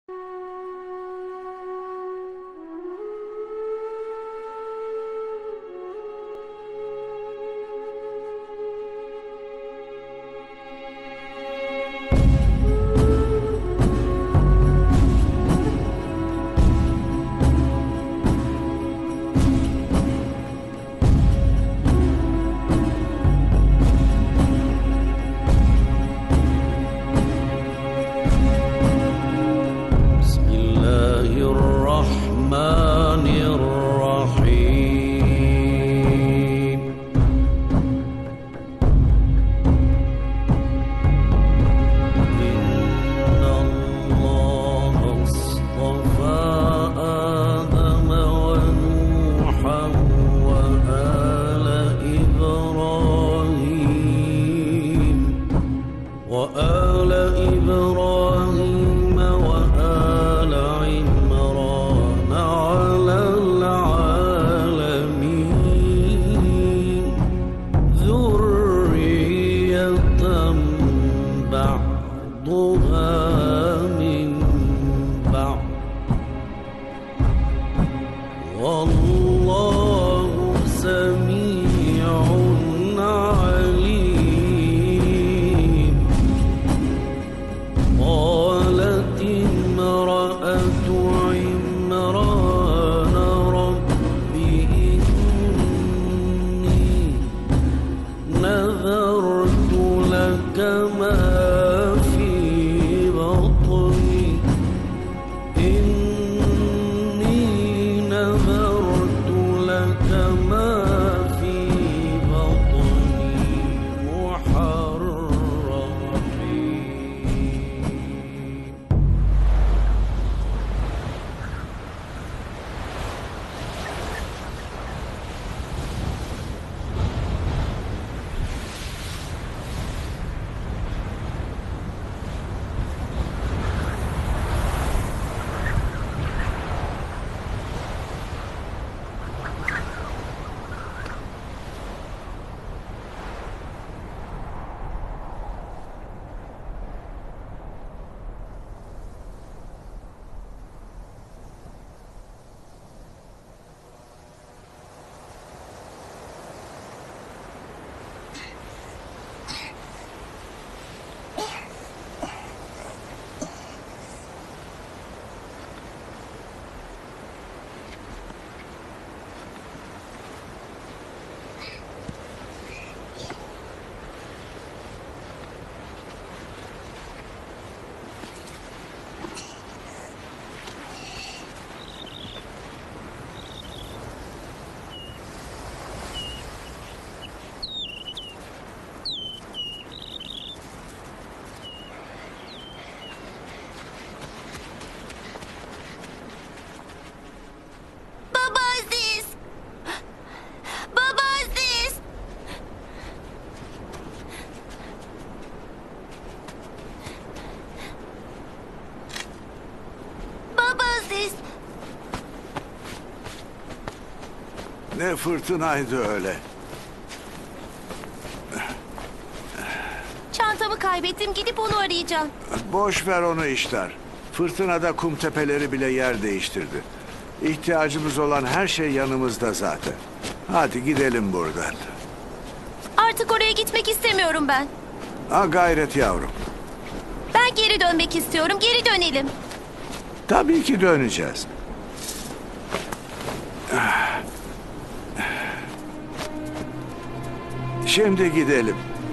Ne fırtınaydı öyle. Çantamı kaybettim, gidip onu arayacağım. Boş ver onu işler. Fırtınada kum tepeleri bile yer değiştirdi. İhtiyacımız olan her şey yanımızda zaten. Hadi gidelim buradan. Artık oraya gitmek istemiyorum ben. Ha gayret yavrum. Ben geri dönmek istiyorum, geri dönelim. Tabii ki döneceğiz. Şimdi gidelim.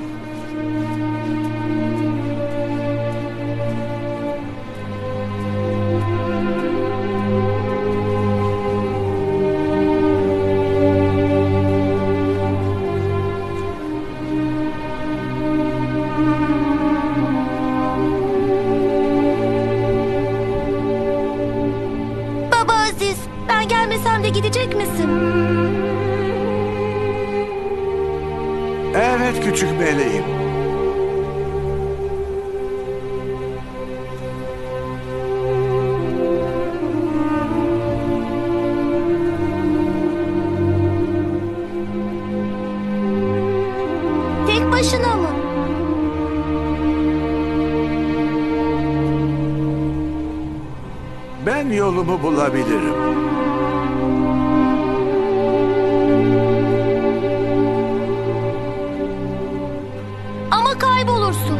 Baba Aziz, ben gelmesem de gidecek misin? Evet küçük meleğim. Tek başına mı? Ben yolumu bulabilirim. Ama kaybolursun.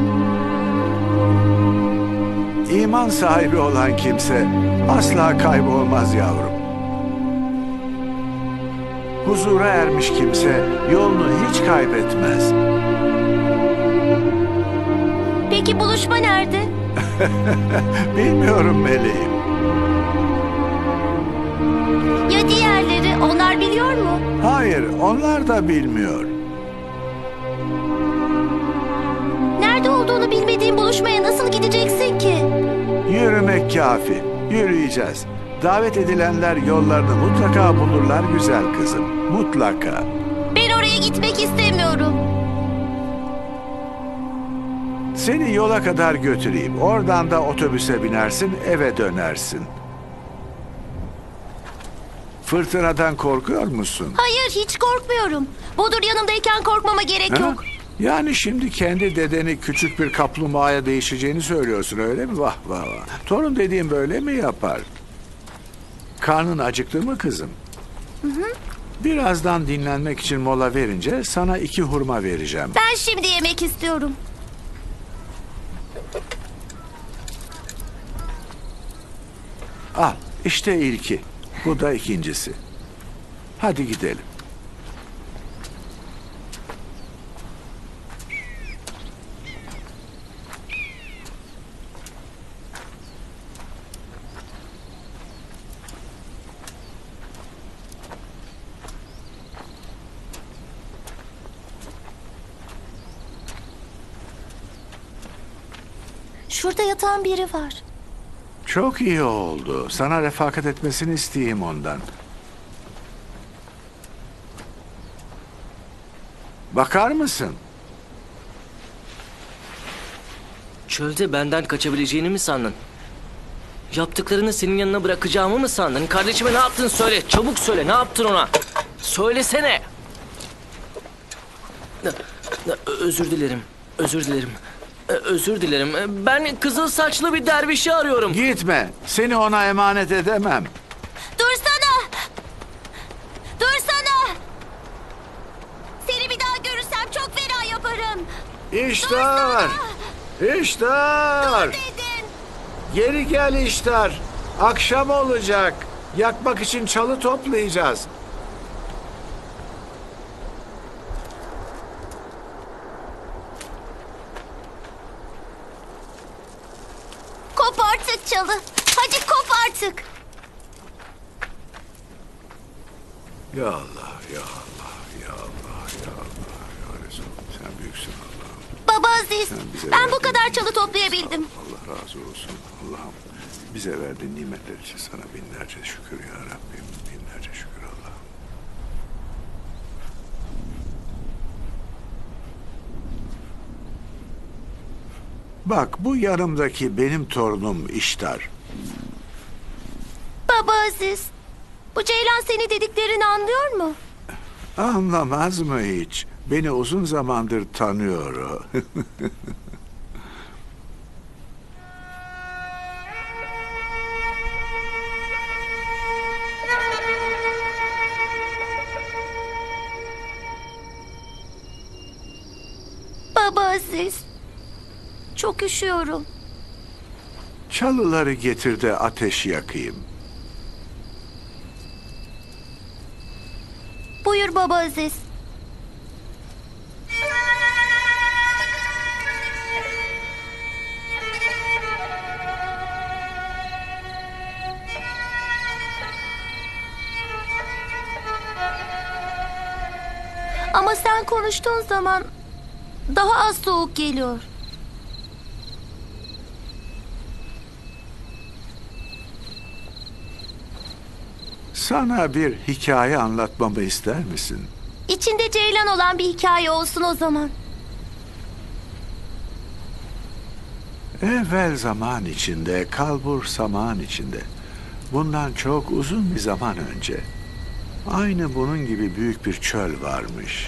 İman sahibi olan kimse asla kaybolmaz yavrum. Huzura ermiş kimse yolunu hiç kaybetmez. Peki buluşma nerede? Bilmiyorum meleğim. Ya diğerleri, onlar biliyor mu? Hayır, onlar da bilmiyor. Nerede olduğunu bilmediğin buluşmaya nasıl gideceksin ki? Yürümek kafi. Yürüyeceğiz. Davet edilenler yollarını mutlaka bulurlar güzel kızım. Mutlaka. Ben oraya gitmek istemiyorum. Seni yola kadar götüreyim. Oradan da otobüse binersin, eve dönersin. Fırtınadan korkuyor musun? Hayır, hiç korkmuyorum. Bodur yanımdayken korkmama gerek Ha? yok. Yani şimdi kendi dedeni küçük bir kaplumbağaya değişeceğini söylüyorsun öyle mi? Vah vah vah. Torun dediğim böyle mi yapar? Karnın acıktı mı kızım? Birazdan dinlenmek için mola verince sana 2 hurma vereceğim. Ben şimdi yemek istiyorum. Al işte ilki. Bu da ikincisi. Hadi gidelim. Şurada yatan biri var. Çok iyi oldu. Sana refakat etmesini isteyeyim ondan. Bakar mısın? Çölde benden kaçabileceğini mi sandın? Yaptıklarını senin yanına bırakacağımı mı sandın? Kardeşime ne yaptın söyle. Çabuk söyle. Ne yaptın ona? Söylesene. Özür dilerim. Özür dilerim. Özür dilerim. Ben kızıl saçlı bir dervişi arıyorum. Gitme. Seni ona emanet edemem. Dursana! Dursana! Seni bir daha görürsem çok fena yaparım. İştar! İştar! Dedim. Geri gel İştar. Akşam olacak. Yakmak için çalı toplayacağız. Kop artık çalı. Hadi kop artık. Ya Allah, ya Allah, ya Allah, ya Allah, ya Resul. Sen büyüksün Allah'ım. Baba Aziz, Sen bize ben bu verdiğin kadar çalı nimetler toplayabildim. için Allah razı olsun Allah'ım. Bize verdiğin nimetler için sana binlerce şükür ya Rabbim. Binlerce şükür Allah'ım. Bak bu yanımdaki benim torunum İştar. Baba Aziz, bu Ceylan seni dediklerini anlıyor mu? Anlamaz mı hiç? Beni uzun zamandır tanıyor o. Baba Aziz, çok üşüyorum. Çalıları getir de ateş yakayım. Buyur Baba Aziz. Ama sen konuştuğun zaman daha az soğuk geliyor. Sana bir hikaye anlatmamı ister misin? İçinde ceylan olan bir hikaye olsun o zaman. Evvel zaman içinde, kalbur zaman içinde. Bundan çok uzun bir zaman önce. Aynı bunun gibi büyük bir çöl varmış.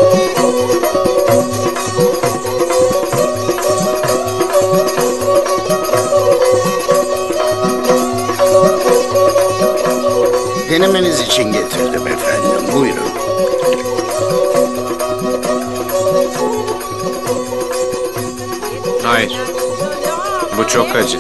Denemeniz için getirdim efendim. Buyurun. Hayır. Bu çok acı.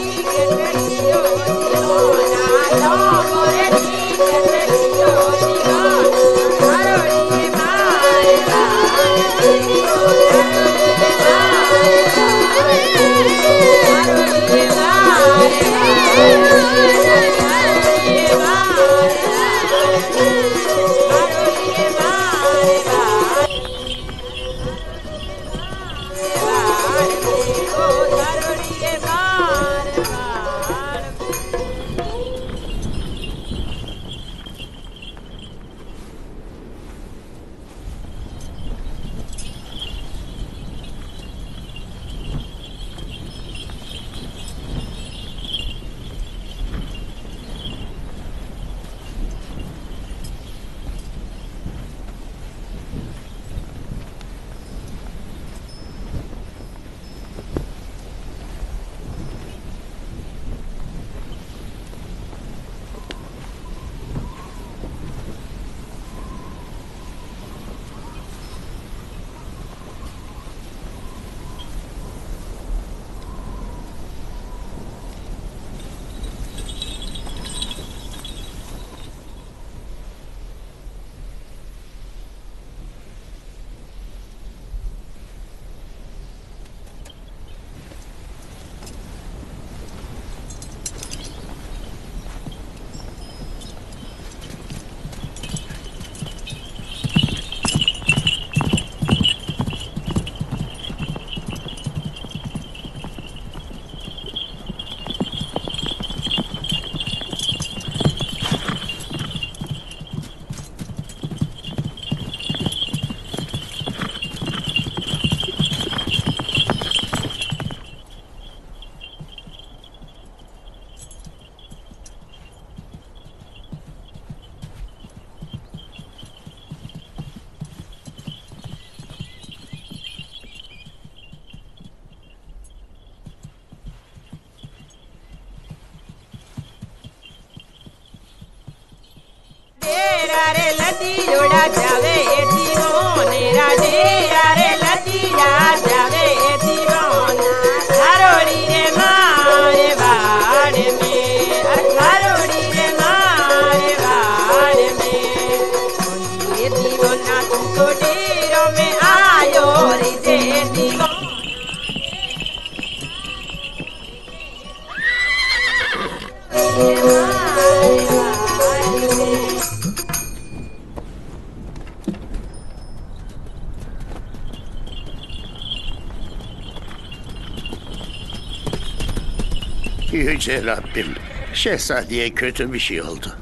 Yüce Rabbim, şehzadeye kötü bir şey oldu.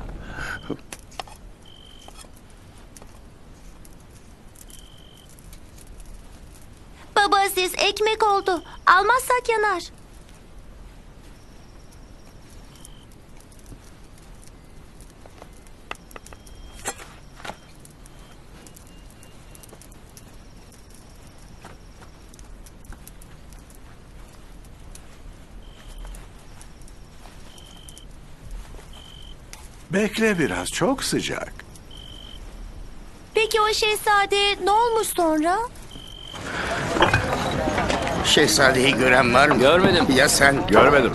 Baba Aziz, ekmek oldu. Almazsak yanar. Bekle biraz, çok sıcak. Peki o şehzade ne olmuş sonra? Şehzadeyi gören var mı? Görmedim. Ya sen? Görmedim.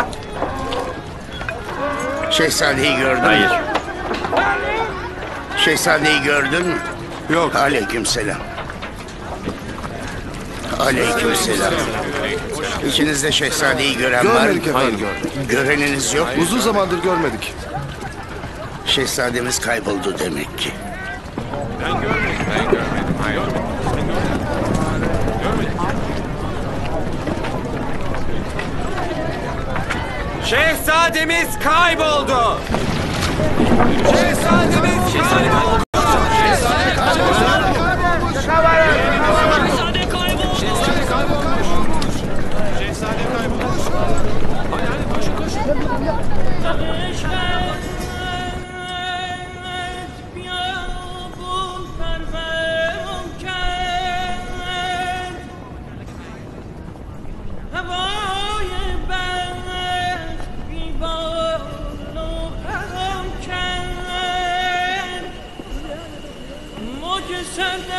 Şehzadeyi gördün mü? Hayır. Şehzadeyi gördün mü? Yok, Aleykümselam. Aleykümselam. İçinizde şehzadeyi gören var mı? Görmedik efendim. Göreniniz yok mu? Uzun zamandır görmedik. Şehzademiz kayboldu demek ki. Şehzademiz kayboldu. Şehzademiz kayboldu.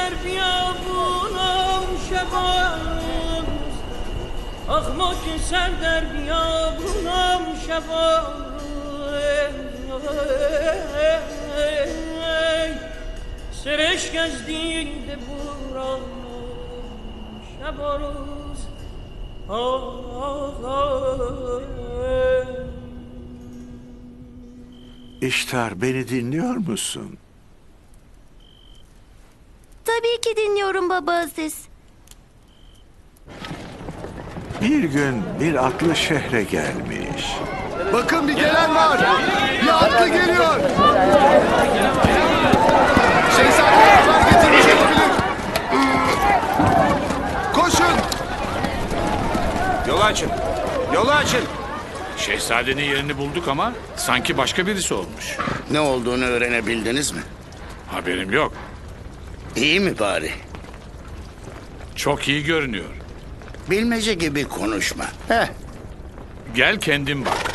در بیابونم شبان اخماک سر در بیابونم شبان سرشک از دیده بورم شب و روز İştar, beni dinliyor musun? Tabii ki dinliyorum baba Aziz. Bir gün bir atlı şehre gelmiş. Bakın bir gelen var. Bir atlı geliyor. Şehzadeye haber getirmiş olabilir. Koşun. Yolu açın. Yolu açın. Şehzadenin yerini bulduk ama sanki başka birisi olmuş. Ne olduğunu öğrenebildiniz mi? Haberim yok. İyi mi bari? Çok iyi görünüyor. Bilmece gibi konuşma. Gel kendin bak.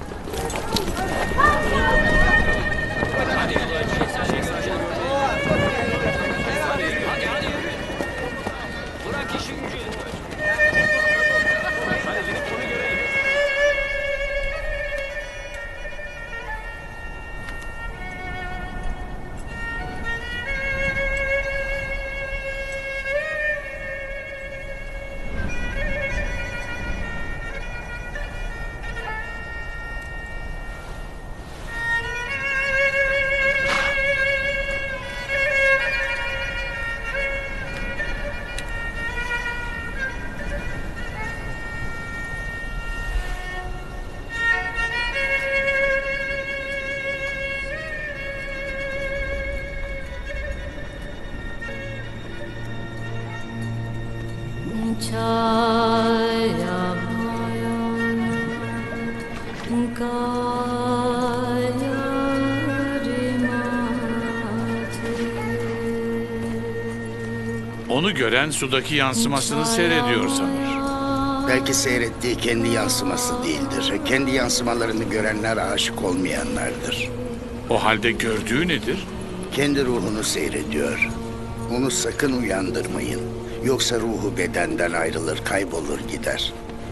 Onu gören sudaki yansımasını seyrediyor sanır. Belki seyrettiği kendi yansıması değildir. Kendi yansımalarını görenler aşık olmayanlardır. O halde gördüğü nedir? Kendi ruhunu seyrediyor. Onu sakın uyandırmayın. Yoksa ruhu bedenden ayrılır, kaybolur gider.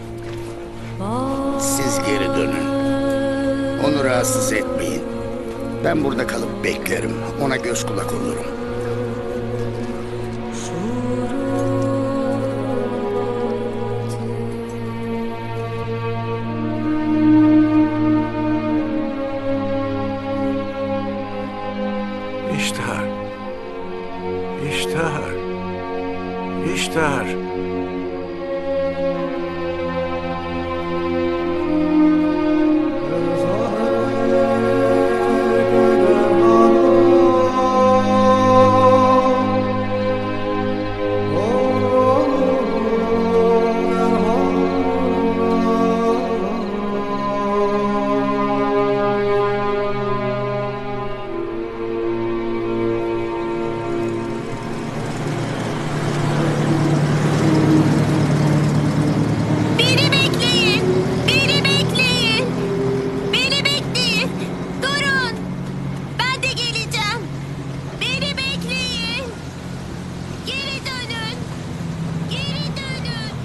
Siz geri dönün. Onu rahatsız etmeyin. Ben burada kalıp beklerim. Ona göz kulak olurum. İştar. İştar. İştar. Beni bekleyin. Beni bekleyin. Beni bekleyin. Durun. Ben de geleceğim. Beni bekleyin. Geri dönün. Geri dönün.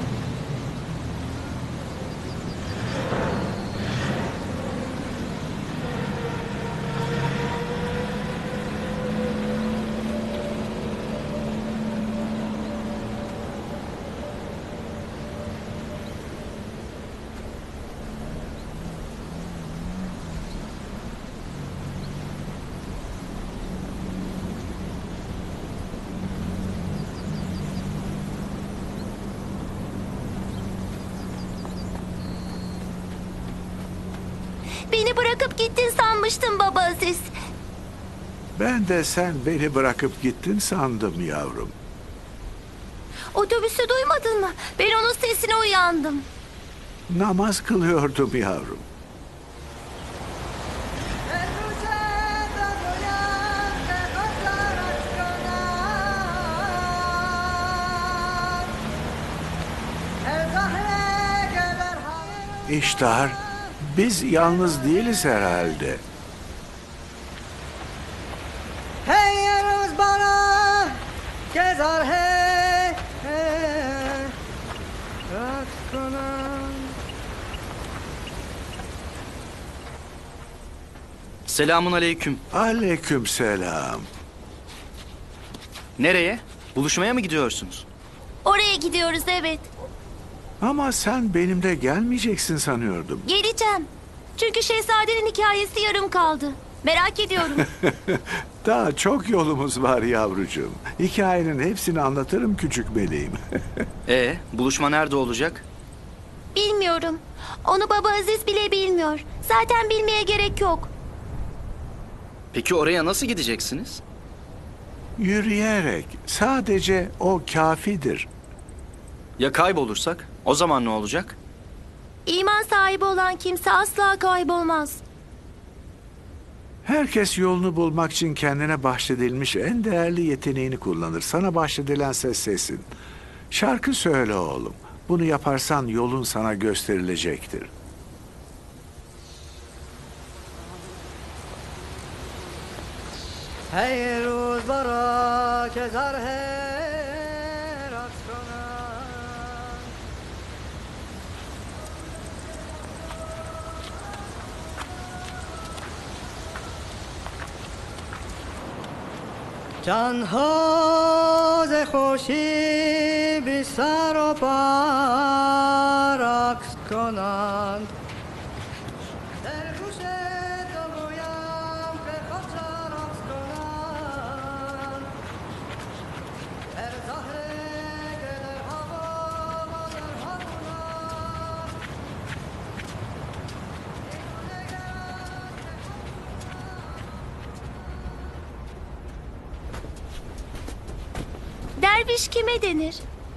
Beni bırakıp gittin sanmıştım baba Aziz. Ben de sen beni bırakıp gittin sandım yavrum. Otobüsü duymadın mı? Ben onun sesine uyandım. Namaz kılıyordum yavrum. İştar, biz yalnız değiliz herhalde. Hey Rosbana, que kezar hey raks konam. Selamun aleyküm. Aleykümselam. Nereye? Buluşmaya mı gidiyorsunuz? Oraya gidiyoruz, evet. Ama sen benimle gelmeyeceksin sanıyordum. Geleceğim. Çünkü şehzadenin hikayesi yarım kaldı. Merak ediyorum. Daha çok yolumuz var yavrucuğum. Hikayenin hepsini anlatırım küçük meleğim. Buluşma nerede olacak? Bilmiyorum. Onu Baba Aziz bile bilmiyor. Zaten bilmeye gerek yok. Peki oraya nasıl gideceksiniz? Yürüyerek. Sadece o kafidir. Ya kaybolursak? O zaman ne olacak? İman sahibi olan kimse asla kaybolmaz. Herkes yolunu bulmak için kendine bahşedilmiş en değerli yeteneğini kullanır. Sana bahşedilen ses sesin. Şarkı söyle oğlum. Bunu yaparsan yolun sana gösterilecektir. Hey roz bara kezar hey raks konam. جانها ز خوشی بی سر و پا رقص کنند در گوش تو گویم که خوش رقص کنند در زهره که در هوا و در هوا Derviş kime denir?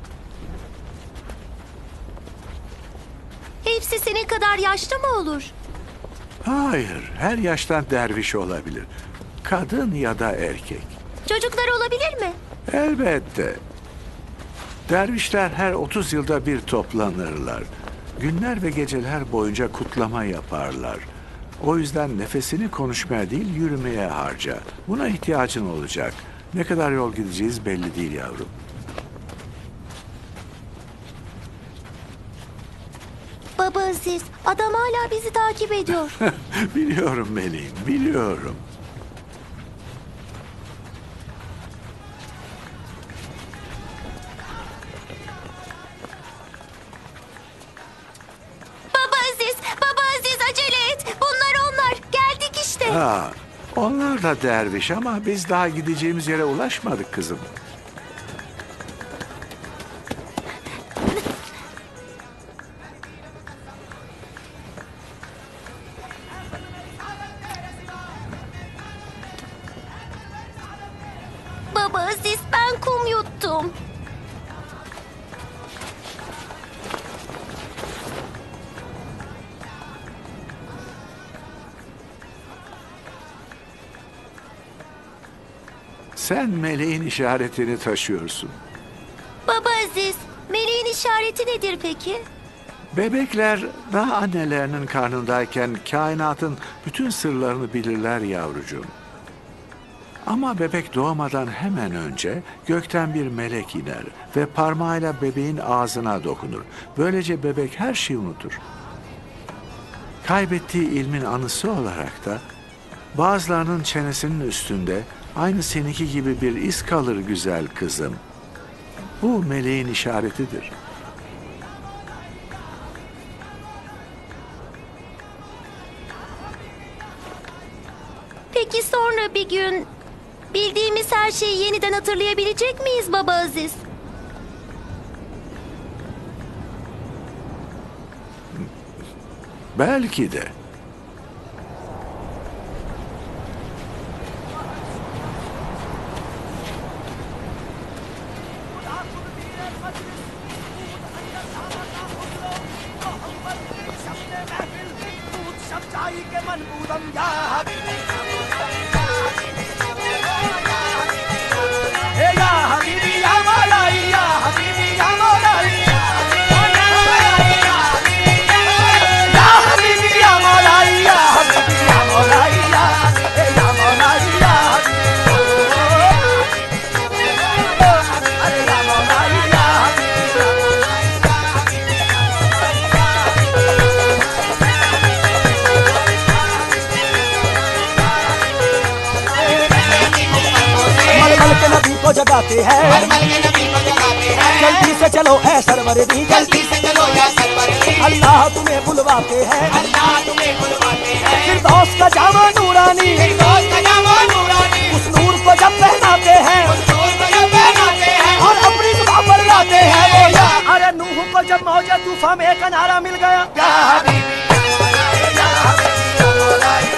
Hepsi senin kadar yaşlı mı olur? Hayır, her yaştan derviş olabilir. Kadın ya da erkek. Çocuklar olabilir mi? Elbette. Dervişler her 30 yılda bir toplanırlar. Günler ve geceler boyunca kutlama yaparlar. O yüzden nefesini konuşmaya değil, yürümeye harca. Buna ihtiyacın olacak. Ne kadar yol gideceğiz belli değil yavrum. Baba Aziz, adam hala bizi takip ediyor. Biliyorum meleğim, biliyorum. Baba Aziz acele et. Onlar. Geldik işte. Ha, onlar da derviş ama biz daha gideceğimiz yere ulaşmadık kızım. Baba Aziz, ben kum yuttum. Sen meleğin işaretini taşıyorsun. Baba Aziz, meleğin işareti nedir peki? Bebekler daha annelerinin karnındayken kainatın bütün sırlarını bilirler yavrucuğum. Ama bebek doğmadan hemen önce gökten bir melek iner ve parmağıyla bebeğin ağzına dokunur. Böylece bebek her şeyi unutur. Kaybettiği ilmin anısı olarak da bazılarının çenesinin üstünde aynı seninki gibi bir iz kalır güzel kızım. Bu meleğin işaretidir. Peki sonra bir gün bildiğimiz her şeyi yeniden hatırlayabilecek miyiz Baba Aziz? Belki de. जगाते हैं जल्दी से चलो ऐ सरवरदी जल्दी से चलो या सरवरदी अल्लाह तुम्हें बुलवाते हैं फिरदौस का जामा नूरानी उस नूर को जब पहनाते हैं और अपनी दुआ पर लाते हैं वो या अरे नूह को जब मौजे तूफान में एक नारा मिल गया या हबीबी या Habibi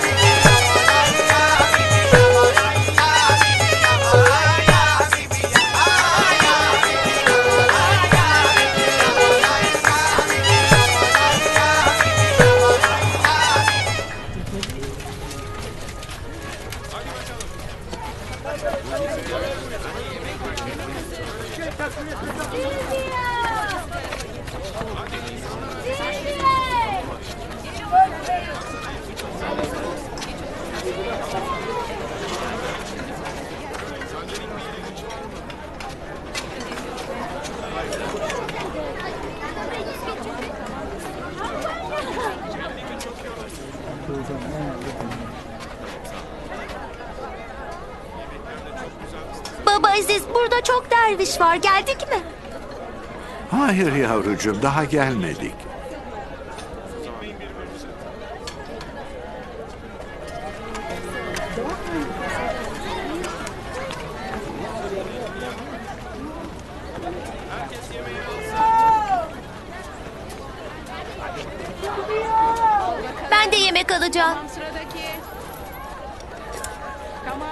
Baba Aziz, burada çok derviş var. Geldik mi? Hayır yavrucuğum, daha gelmedik. Ben de yemek alacağım. Sıradaki. Tamam.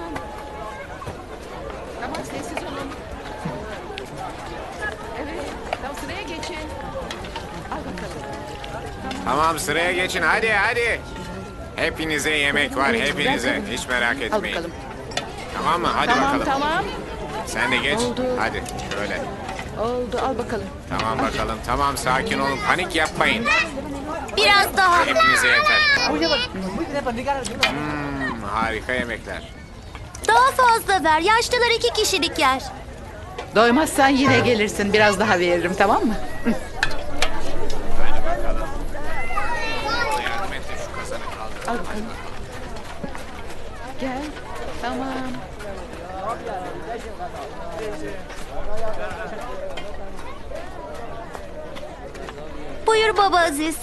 Tamam, sessiz olun. Evet, tamam, sıraya geçin. Al bakalım. Tamam sıraya geçin hadi. Hepinize yemek var hepinize. Hiç merak Al etmeyin. bakalım. Tamam mı? Hadi Tamam, bakalım. tamam. Sen de geç. Oldu. Hadi şöyle. Oldu, al bakalım. Tamam bakalım. Tamam sakin olun. Panik yapmayın. Biraz daha. Hepinize yeter. Harika yemekler. Daha fazla ver. Yaşlılar 2 kişilik yer. Doymazsan yine gelirsin. Biraz daha veririm, tamam mı? Hadi bakalım. Yardım et de şu kazanı kaldır. Al bakalım. Gel. Tamam. Buyur Baba Aziz.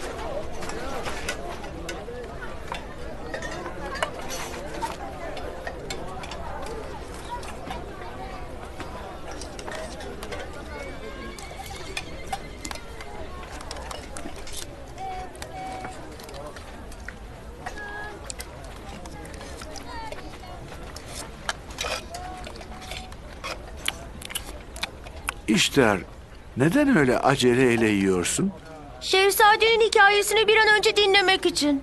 İşler, neden öyle aceleyle yiyorsun? Şehzadenin hikayesini bir an önce dinlemek için.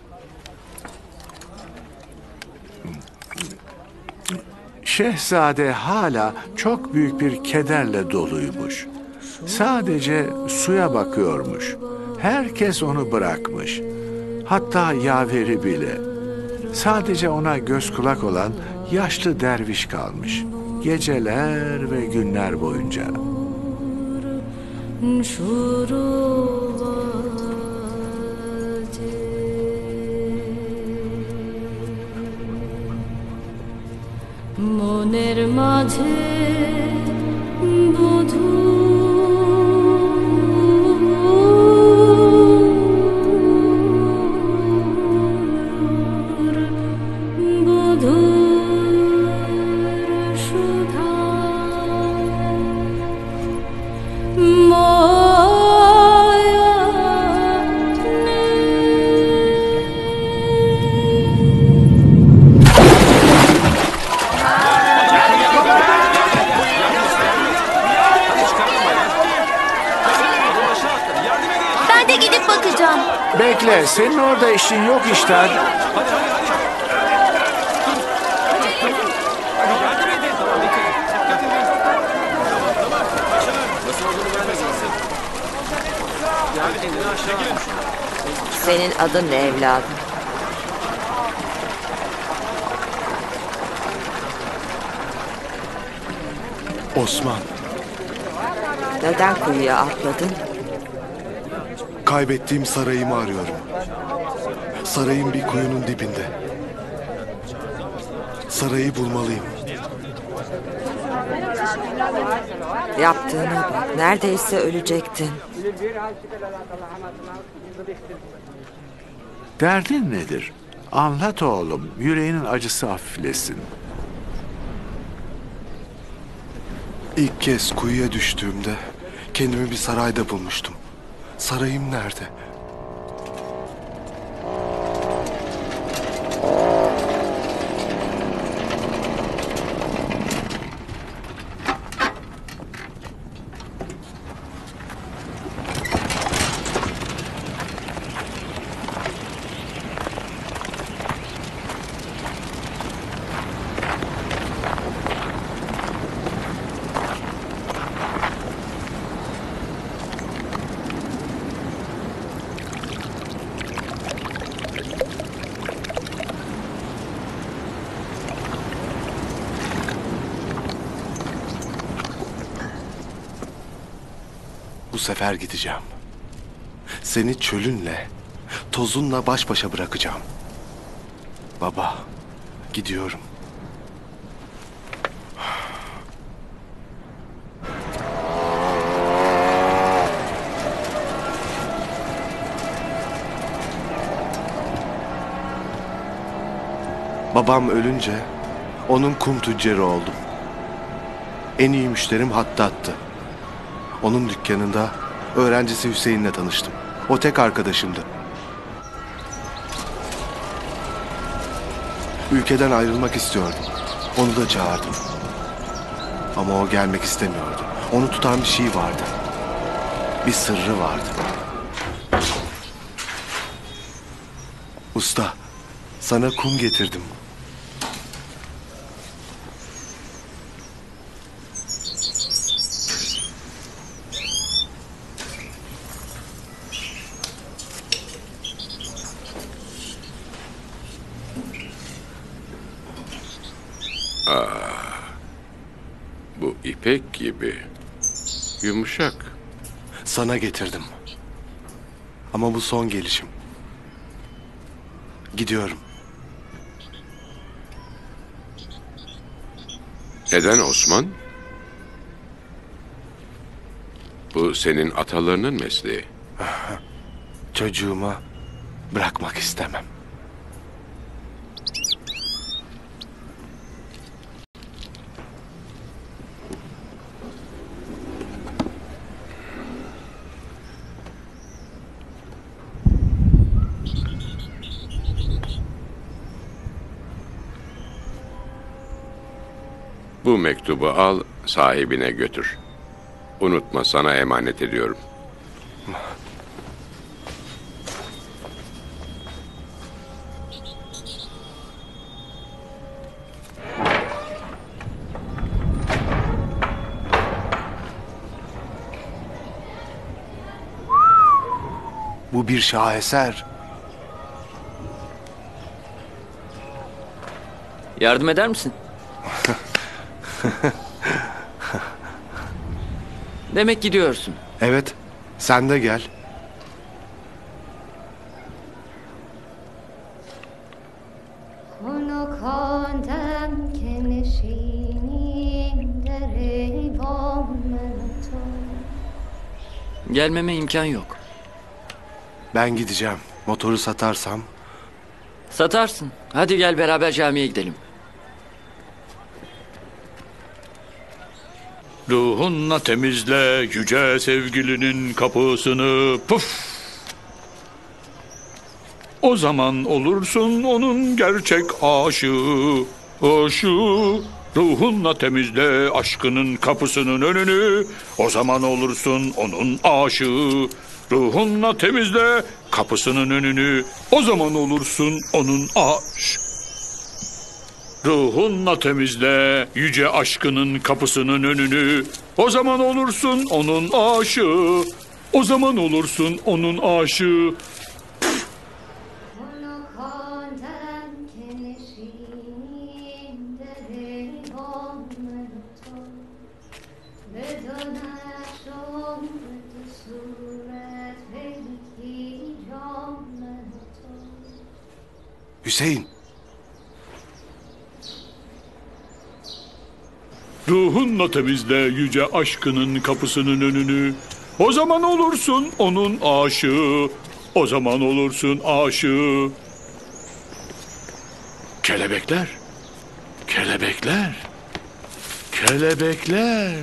Şehzade hala çok büyük bir kederle doluymuş. Sadece suya bakıyormuş. Herkes onu bırakmış. Hatta yaveri bile. Sadece ona göz kulak olan yaşlı derviş kalmış. Geceler ve günler boyunca. মনের মাঝে বধূ Ben de gidip bakacağım. Bekle, senin orada işin yok işten. Senin adın ne evladım? Osman, Neden kuyuya atladın? kaybettiğim sarayımı arıyorum. Sarayım bir kuyunun dibinde. Sarayı bulmalıyım. Yaptığına bak. Neredeyse ölecektin. Derdin nedir? Anlat oğlum, yüreğinin acısı hafiflesin. İlk kez kuyuya düştüğümde kendimi bir sarayda bulmuştum. Sarayım nerede? Bu sefer gideceğim. Seni çölünle, tozunla baş başa bırakacağım. Baba, gidiyorum. Babam ölünce onun kum tüccarı oldum. En iyi müşterim Hattat'tı. Onun dükkanında öğrencisi Hüseyin'le tanıştım. O tek arkadaşımdı. Ülkeden ayrılmak istiyordum. Onu da çağırdım. Ama o gelmek istemiyordu. Onu tutan bir şey vardı. Bir sırrı vardı. Usta, sana kum getirdim. Bu ipek gibi. Yumuşak. Sana getirdim. Ama bu son gelişim. Gidiyorum. Neden Osman? Bu senin atalarının mesleği. Çocuğuma bırakmak istemem. Bu mektubu al, sahibine götür. Unutma, sana emanet ediyorum. Bu bir şaheser. Yardım eder misin? Demek gidiyorsun. Evet, sen de gel. خنک خواندم که نشینیم در ایوان تو. Gelmeme imkan yok. Ben gideceğim. Motoru satarsam. Satarsın. Hadi gel beraber camiye gidelim. Ruhunla temizle yüce sevgilinin kapısını, puf! O zaman olursun onun gerçek aşığı, aşığı. Ruhunla temizle aşkının kapısının önünü, o zaman olursun onun aşığı. Ruhunla temizle kapısının önünü, o zaman olursun onun aşığı. Ruhunla temizle yüce aşkının kapısının önünü, o zaman olursun onun aşığı. O zaman olursun onun aşığı. خنک خواندم که نشینیم در ایوان تو. بدانم عمر تو صورت پیکی جام تو. Hüseyin. Ruhunla temizle yüce aşkının kapısının önünü. O zaman olursun onun aşığı. O zaman olursun aşığı. Kelebekler. Kelebekler. Kelebekler.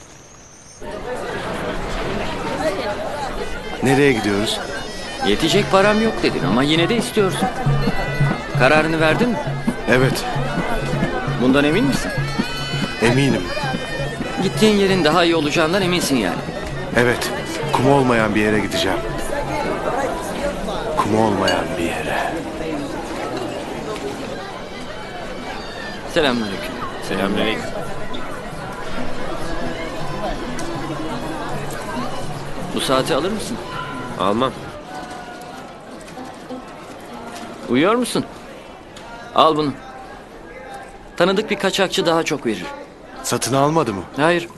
Nereye gidiyoruz? Yetecek param yok dedin ama yine de istiyorsun. Kararını verdin mi? Evet. Bundan emin misin? Eminim. Gittiğin yerin daha iyi olacağından eminsin yani. Evet. Kum olmayan bir yere gideceğim. Kum olmayan bir yere. Selamünaleyküm. Selamünaleyküm. Bu saati alır mısın? Almam. Uyuyor musun? Al bunu. Tanıdık bir kaçakçı daha çok verir. Satın almadı mı? Hayır.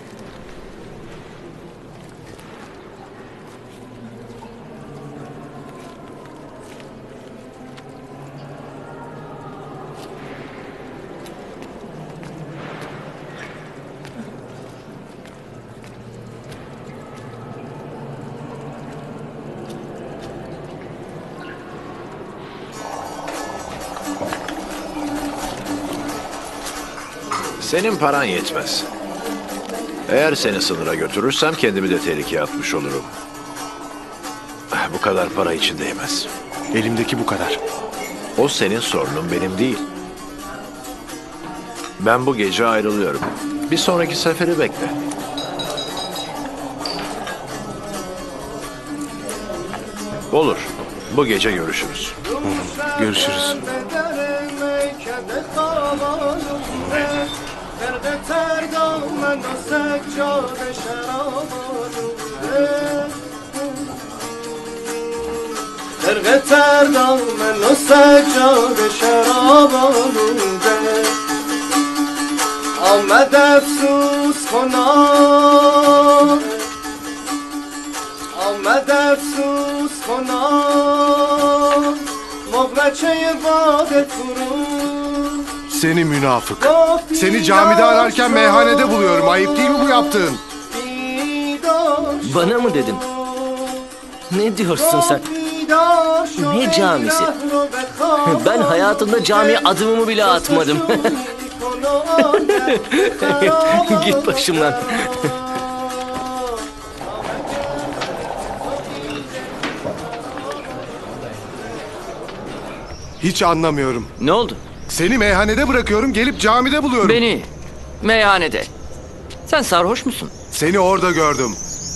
Senin paran yetmez. Eğer seni sınıra götürürsem kendimi de tehlikeye atmış olurum. Bu kadar para için değmez. Elimdeki bu kadar. O senin sorunun, benim değil. Ben bu gece ayrılıyorum. Bir sonraki seferi bekle. Olur. Bu gece görüşürüz. Görüşürüz. آمد افسوس کنان آمد افسوس کنان مغرچه باد فرود Seni münafık. Seni camide ararken meyhanede buluyorum. Ayıp değil mi bu yaptığın? Bana mı dedin? Ne diyorsun sen? Ne camisi? Ben hayatımda camiye adımımı bile atmadım. Git başımdan. Hiç anlamıyorum. Ne oldu? Seni meyhanede bırakıyorum, gelip camide buluyorum. Beni meyhanede. Sen sarhoş musun? Seni orada gördüm.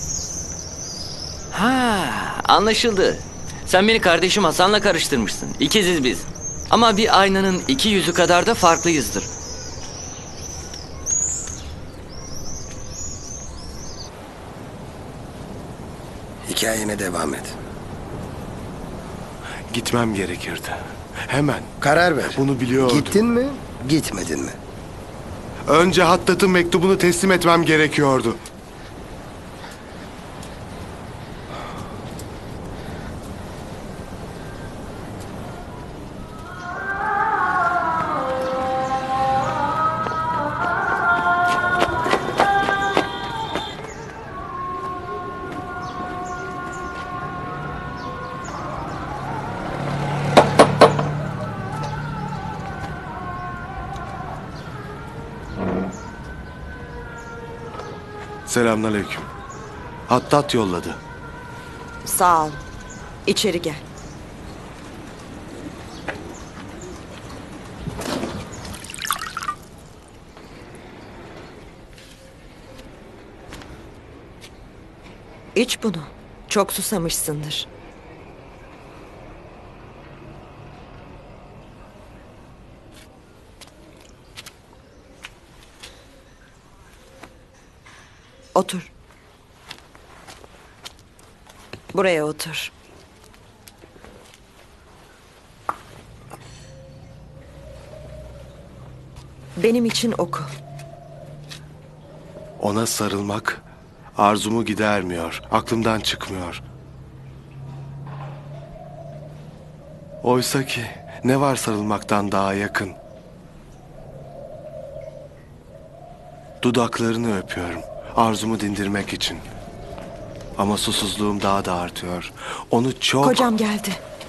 Ha, anlaşıldı. Sen beni kardeşim Hasan'la karıştırmışsın. İkiziz biz. Ama bir aynanın iki yüzü kadar da farklıyızdır. Hikayene devam et. Gitmem gerekirdi. Hemen. Karar ver. Bunu biliyordum. Gittin mi, gitmedin mi? Önce Hattat'ın mektubunu teslim etmem gerekiyordu. Selamünaleyküm. Hattat yolladı. Sağ ol. İçeri gel. İç bunu. Çok susamışsındır. Otur. Buraya otur. Benim için oku. Ona sarılmak arzumu gidermiyor, aklımdan çıkmıyor. Oysa ki ne var sarılmaktan daha yakın? Dudaklarını öpüyorum. Arzumu dindirmek için. Ama susuzluğum daha da artıyor. Onu çok... Kocam geldi.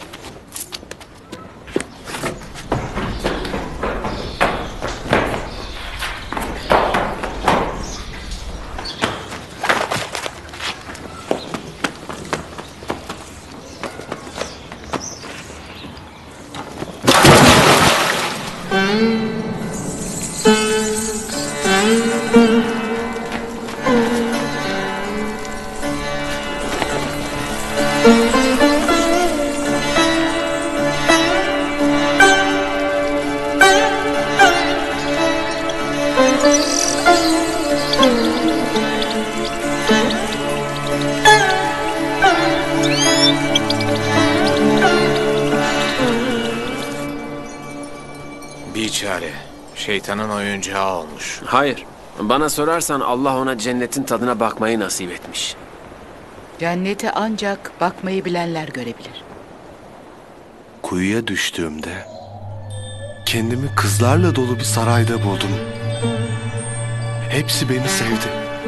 Biçare, şeytanın oyuncağı olmuş. Hayır. Bana sorarsan Allah ona cennetin tadına bakmayı nasip etmiş. Cennete ancak bakmayı bilenler görebilir. Kuyuya düştüğümde kendimi kızlarla dolu bir sarayda buldum. Hepsi beni sevdi.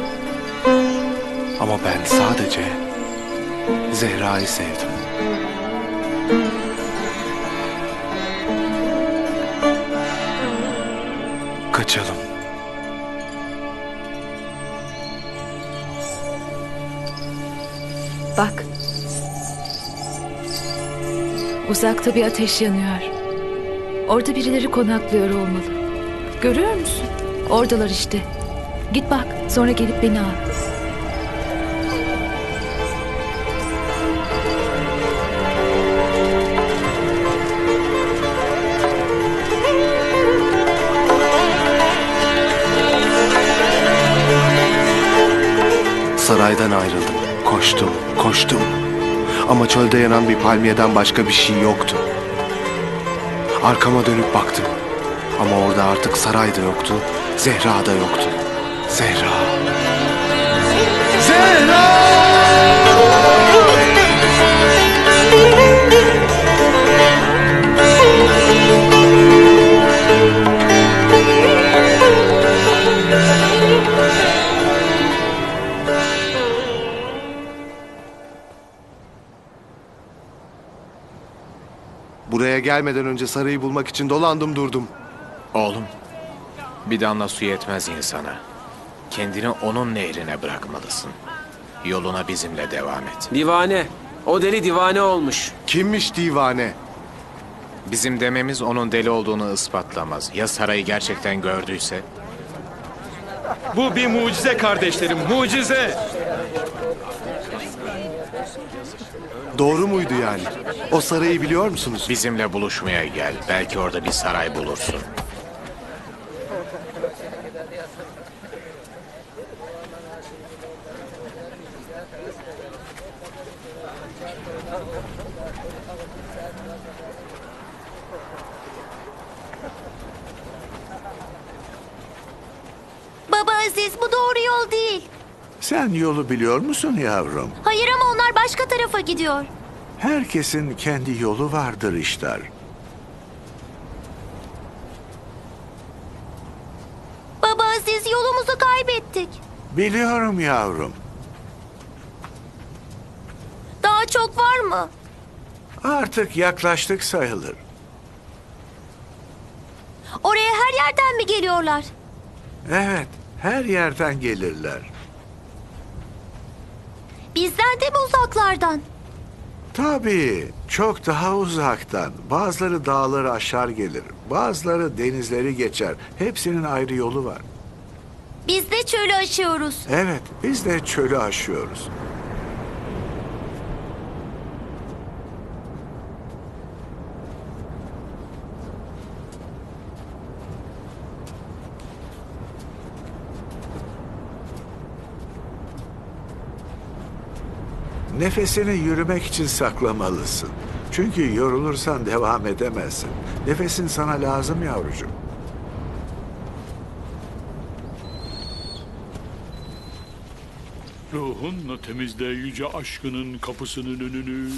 Ama ben sadece Zehra'yı sevdim. Kaçalım. Bak. Uzakta bir ateş yanıyor. Orada birileri konaklıyor olmalı. Görüyor musun? Oradalar işte. Git bak, sonra gelip beni al. Saraydan ayrıldım. Koştum, koştum. Ama çölde yanan bir palmiyeden başka bir şey yoktu. Arkama dönüp baktım. Ama orada artık saray da yoktu, Zehra da yoktu. Zehra. Zehra! Buraya gelmeden önce sarayı bulmak için dolandım durdum. Oğlum, bir damla su yetmez insana. Kendini onun nehrine bırakmalısın. Yoluna bizimle devam et. Divane. O deli divane olmuş. Kimmiş divane? Bizim dememiz onun deli olduğunu ispatlamaz. Ya sarayı gerçekten gördüyse? Bu bir mucize kardeşlerim, mucize. Doğru muydu yani? O sarayı biliyor musunuz? Bizimle buluşmaya gel. Belki orada bir saray bulursun. Baba Aziz, bu doğru yol değil. Sen yolu biliyor musun yavrum? Hayır ama onlar başka tarafa gidiyor. Herkesin kendi yolu vardır işler. Baba Aziz, yolumuzu kaybettik. Biliyorum yavrum. Daha çok var mı? Artık yaklaştık sayılır. Oraya her yerden mi geliyorlar? Evet, her yerden gelirler. Bizden de mi uzaklardan? Tabii, çok daha uzaktan. Bazıları dağları aşar gelir. Bazıları denizleri geçer. Hepsinin ayrı yolu var. Biz de çölü aşıyoruz. Evet, biz de çölü aşıyoruz. Nefesini yürümek için saklamalısın. Çünkü yorulursan devam edemezsin. Nefesin sana lazım yavrucuğum. Ruhunla temizle yüce aşkının kapısının önünü.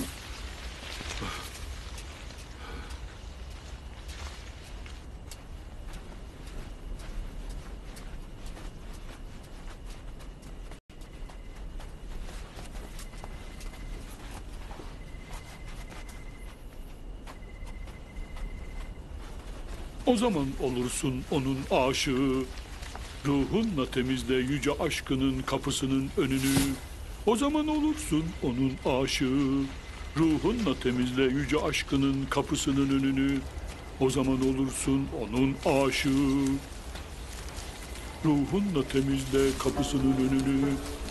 O zaman olursun onun aşığı. Ruhunla temizle yüce aşkının kapısının önünü. O zaman olursun onun aşığı. Ruhunla temizle yüce aşkının kapısının önünü. O zaman olursun onun aşığı. Ruhunla temizle kapısının önünü.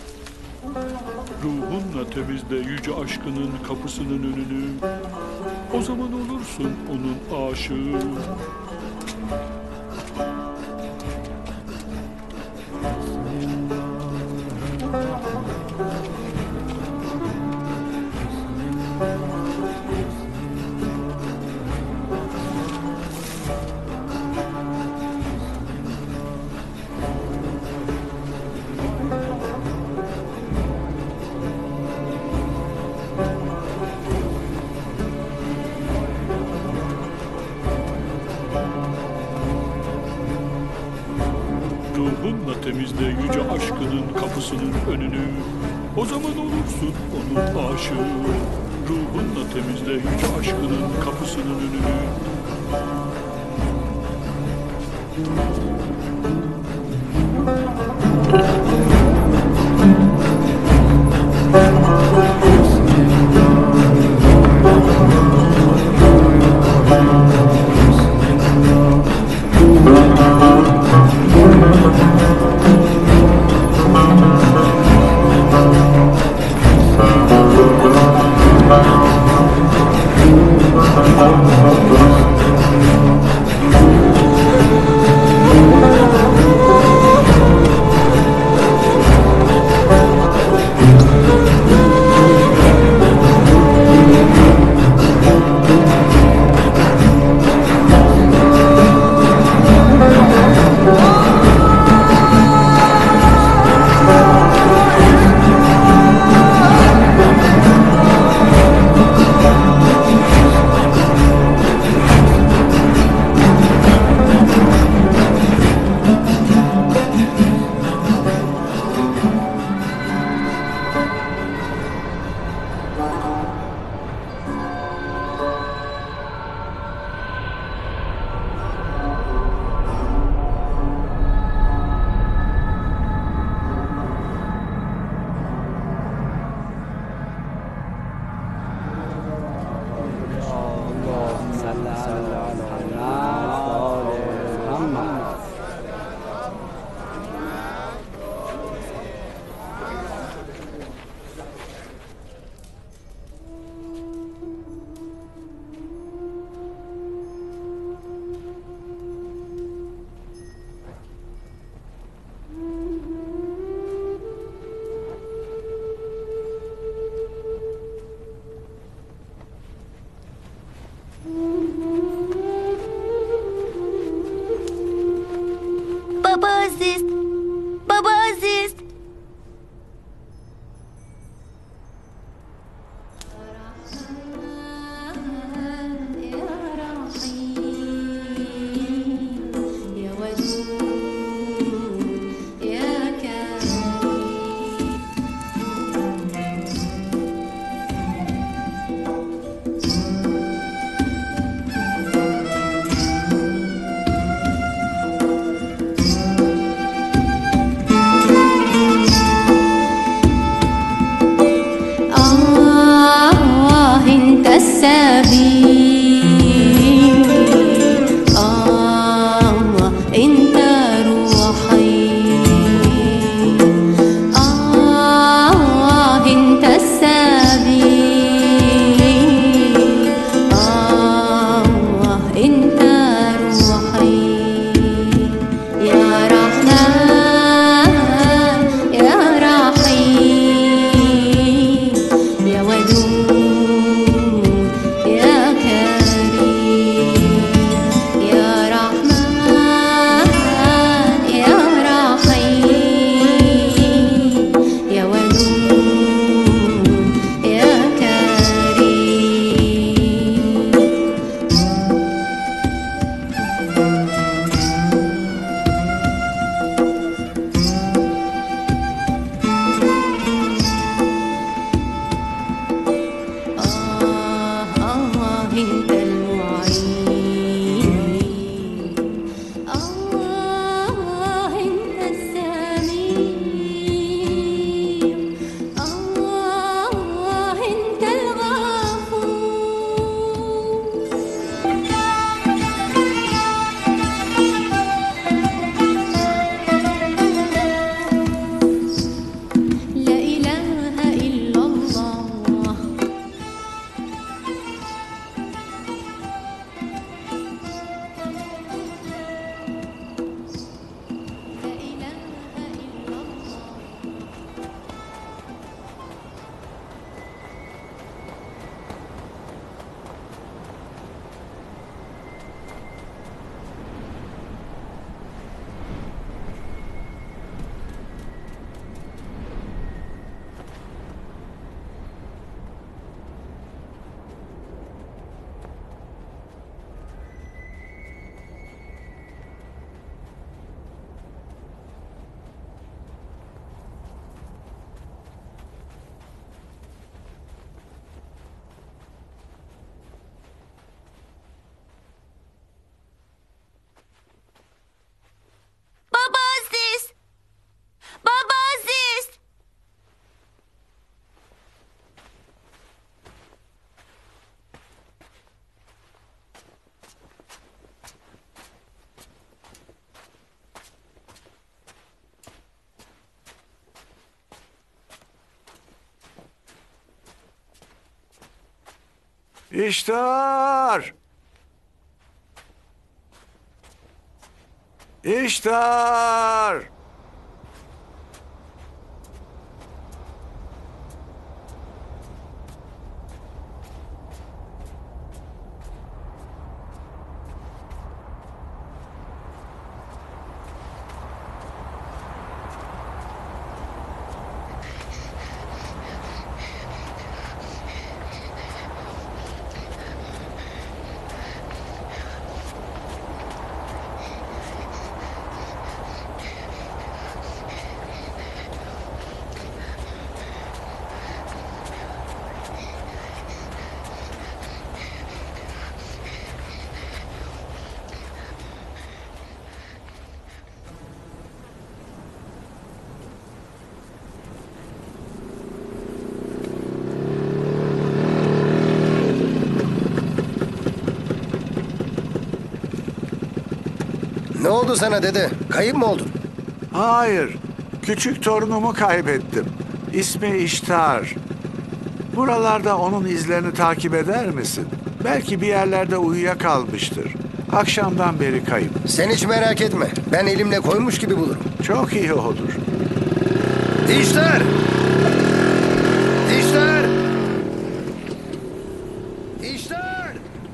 Ruhunla temizle yüce aşkının kapısının önünü. O zaman olursun onun aşığı. Ruhunla temizle yüce aşkının kapısının önünü. O zaman olursun onun aşığı. Ruhunla temizle yüce aşkının kapısının önünü. Baba Aziz. Baba Aziz. يا ودود يا كريم İştar! İştar! Ne oldu sana dede? Kayıp mı oldun? Hayır, küçük torunumu kaybettim. İsmi İştar. Buralarda onun izlerini takip eder misin? Belki bir yerlerde uyuyakalmıştır. Akşamdan beri kayıp. Sen hiç merak etme. Ben elimle koymuş gibi bulurum. Çok iyi olur. İştar! İştar! İştar!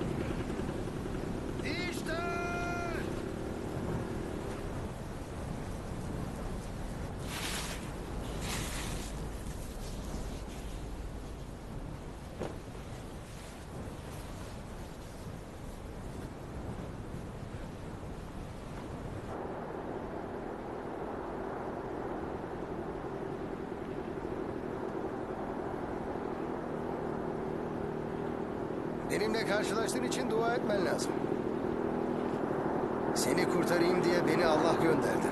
Benimle karşılaştığın için dua etmen lazım. Seni kurtarayım diye beni Allah gönderdi.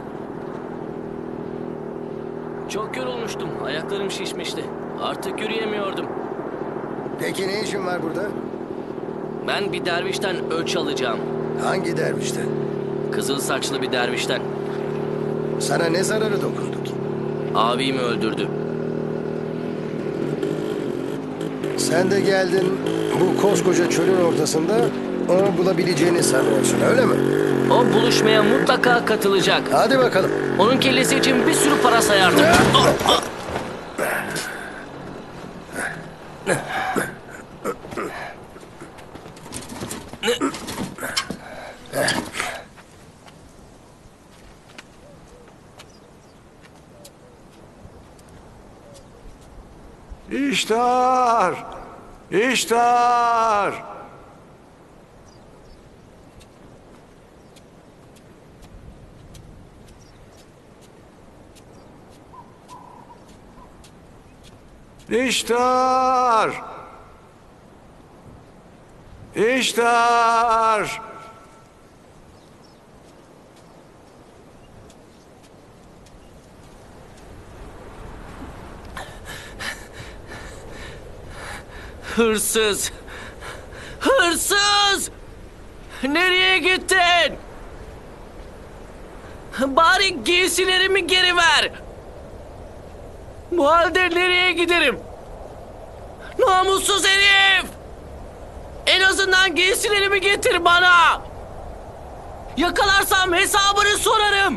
Çok yorulmuştum. Ayaklarım şişmişti. Artık yürüyemiyordum. Peki ne işin var burada? Ben bir dervişten ölç alacağım. Hangi dervişten? Kızıl saçlı bir dervişten. Sana ne zararı dokundu ki? Abimi öldürdü. Sen de geldin bu koskoca çölün ortasında onu bulabileceğini sanıyorsun, öyle mi? O buluşmaya mutlaka katılacak. Hadi bakalım. Onun kellesi için bir sürü para sayardım. İştar! İştar! İştar! İştar! Hırsız! Hırsız! Nereye gittin? Bari giysilerimi geri ver. Bu halde nereye giderim? Namussuz herif! En azından giysilerimi getir bana. Yakalarsam hesabını sorarım.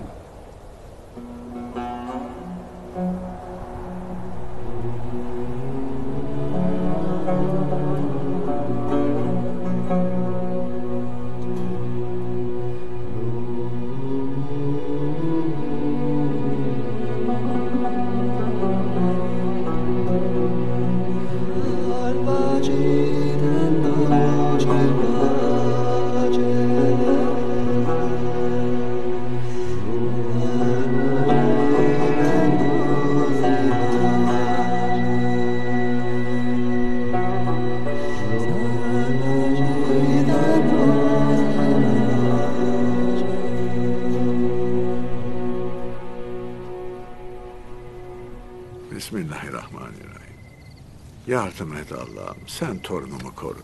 Bismillahirrahmanirrahim. Yardım et Allah'ım. Sen torunumu koru.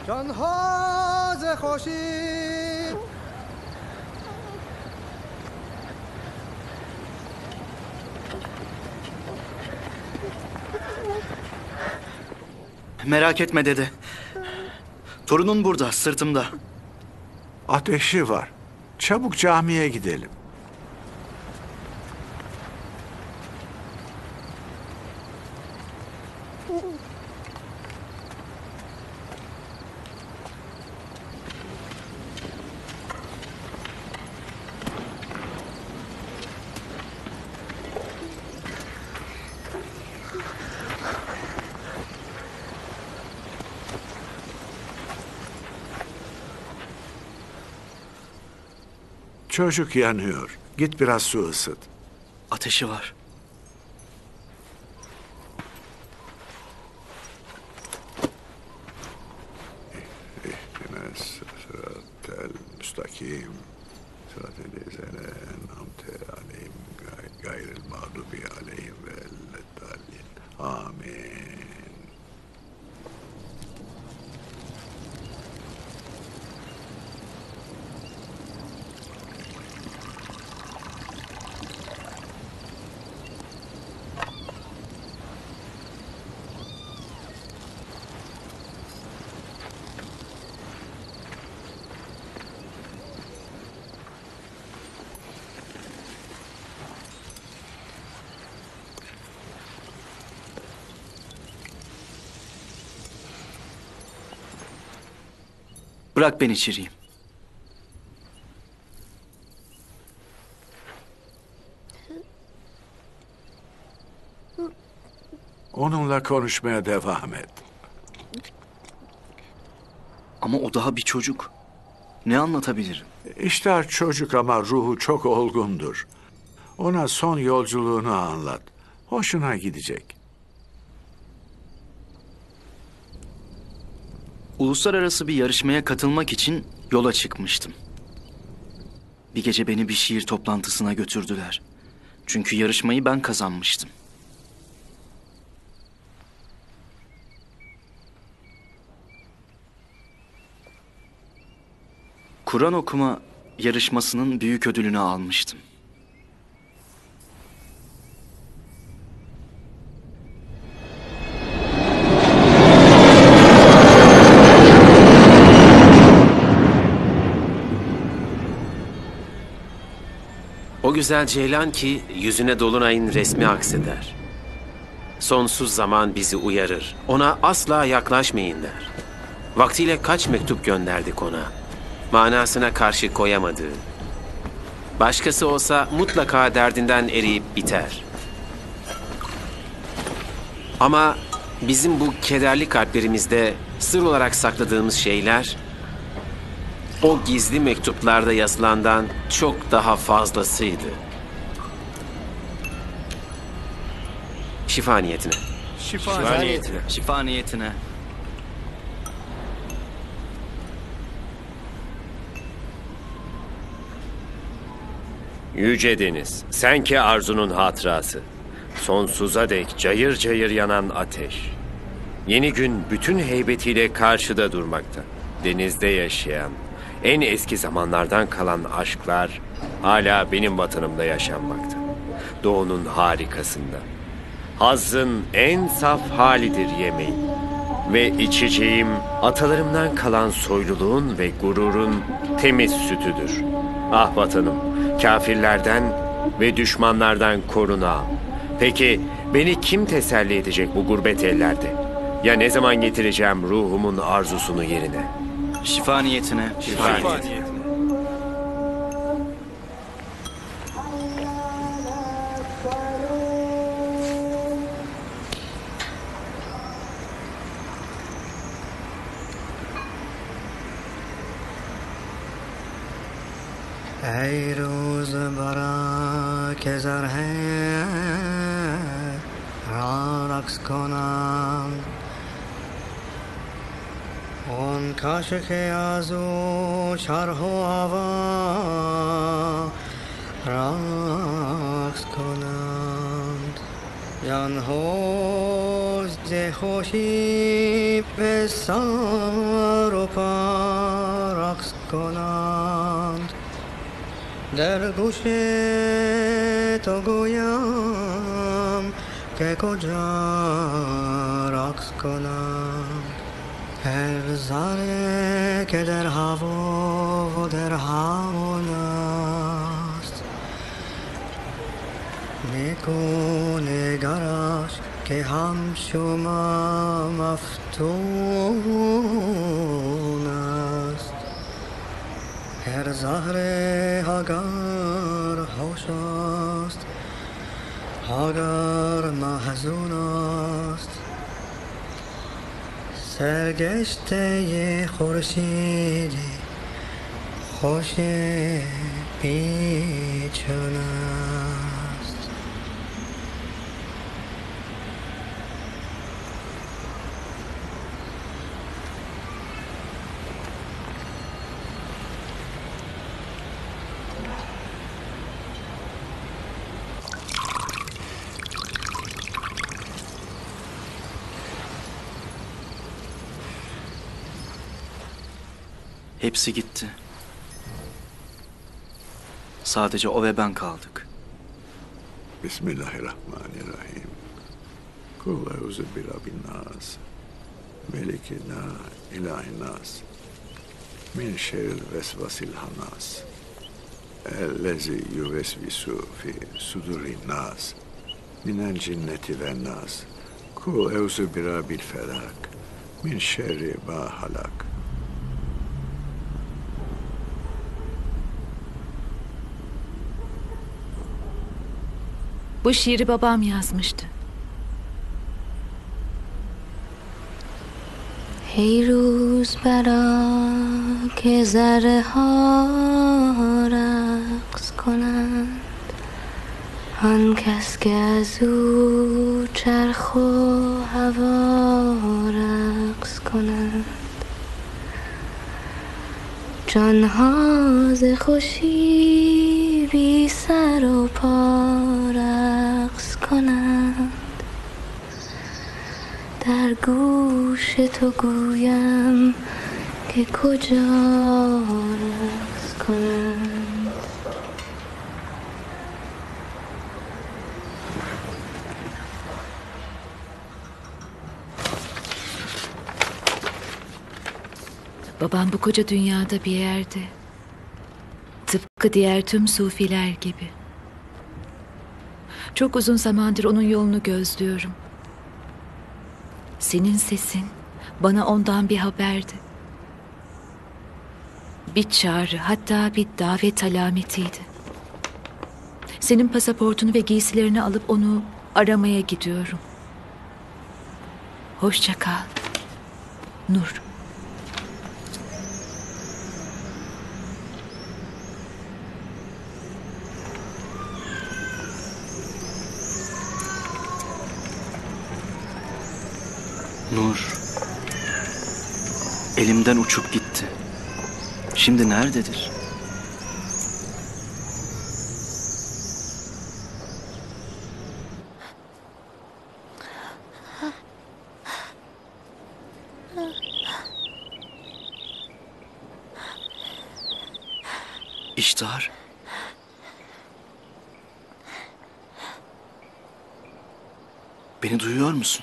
جانها ز خورشید Merak etme dede. Torunun burada, sırtımda. Ateşi var. Çabuk camiye gidelim. Çocuk yanıyor. Git biraz su ısıt. Ateşi var. Sıratel müstakim. Sıratel lezine en'amte aleyhim gayril mağdubi aleyhim velleddallin. Amin. Bırak ben içireyim. Onunla konuşmaya devam et. Ama o daha bir çocuk. Ne anlatabilirim? İşler çocuk ama ruhu çok olgundur. Ona son yolculuğunu anlat. Hoşuna gidecek. Uluslararası bir yarışmaya katılmak için yola çıkmıştım. Bir gece beni bir şiir toplantısına götürdüler. Çünkü yarışmayı ben kazanmıştım. Kur'an okuma yarışmasının büyük ödülünü almıştım. O güzel ceylan ki yüzüne dolunayın resmi akseder. Sonsuz zaman bizi uyarır. Ona asla yaklaşmayın der. Vaktiyle kaç mektup gönderdik ona. Manasına karşı koyamadığı. Başkası olsa mutlaka derdinden eriyip biter. Ama bizim bu kederli kalplerimizde sır olarak sakladığımız şeyler o gizli mektuplarda yazılandan çok daha fazlasıydı. Şifa niyetine. Şifa niyetine. Şifa niyetine. Yüce Deniz, sen ki arzunun hatırası. Sonsuza dek cayır cayır yanan ateş. Yeni gün bütün heybetiyle karşıda durmakta. Denizde yaşayan, en eski zamanlardan kalan aşklar hala benim vatanımda yaşanmakta. Doğunun harikasında. Hazzın en saf halidir yemeğin. Ve içeceğim atalarımdan kalan soyluluğun ve gururun temiz sütüdür. Ah vatanım, kafirlerden ve düşmanlardan koruna. Peki beni kim teselli edecek bu gurbet ellerde? Ya ne zaman getireceğim ruhumun arzusunu yerine? Şifa niyetine. Şifa niyetine. ای روز برا که زرهه را رقص کنم اون کاش که از او چرخ و هوا رقص کنند جان هوز ز خوشی به سر و پا رقص کنند در گوش تو گویم که کجا رقص کنند هر ذره که در هوا و در همان است نکو نگرش که همشما مفتون است هر زهره اگر هوش است اگر محزون است سرگشته خورشیدی خوش پیچون است Hepsi gitti. Sadece o ve ben kaldık. Bismillahirrahmanirrahim. Kul euzu bi rabbin nas. Melikina ilahin nas. Min şerril vesvasil hanas. Ellezi yuvesvisu fi sudurin nas. Minel cinneti ven nas. Kul euzu bi rabbil felak. Min şerri ma halak. Bu şiiri babam yazmıştı. ای روز برا که ذره ها رقص کنند آن کس که از او چرخ و هوا رقص کنند جانها ز خوشی بی سر و پا رقص کنند در گوش تو گویم که کجا رقص کنند Babam bu koca dünyada bir yerde. Tıpkı diğer tüm sufiler gibi. Çok uzun zamandır onun yolunu gözlüyorum. Senin sesin bana ondan bir haberdi. Bir çağrı, hatta bir davet alametiydi. Senin pasaportunu ve giysilerini alıp onu aramaya gidiyorum. Hoşça kal. Nur. Nur, elimden uçup gitti. Şimdi nerededir? İştar. Beni duyuyor musun?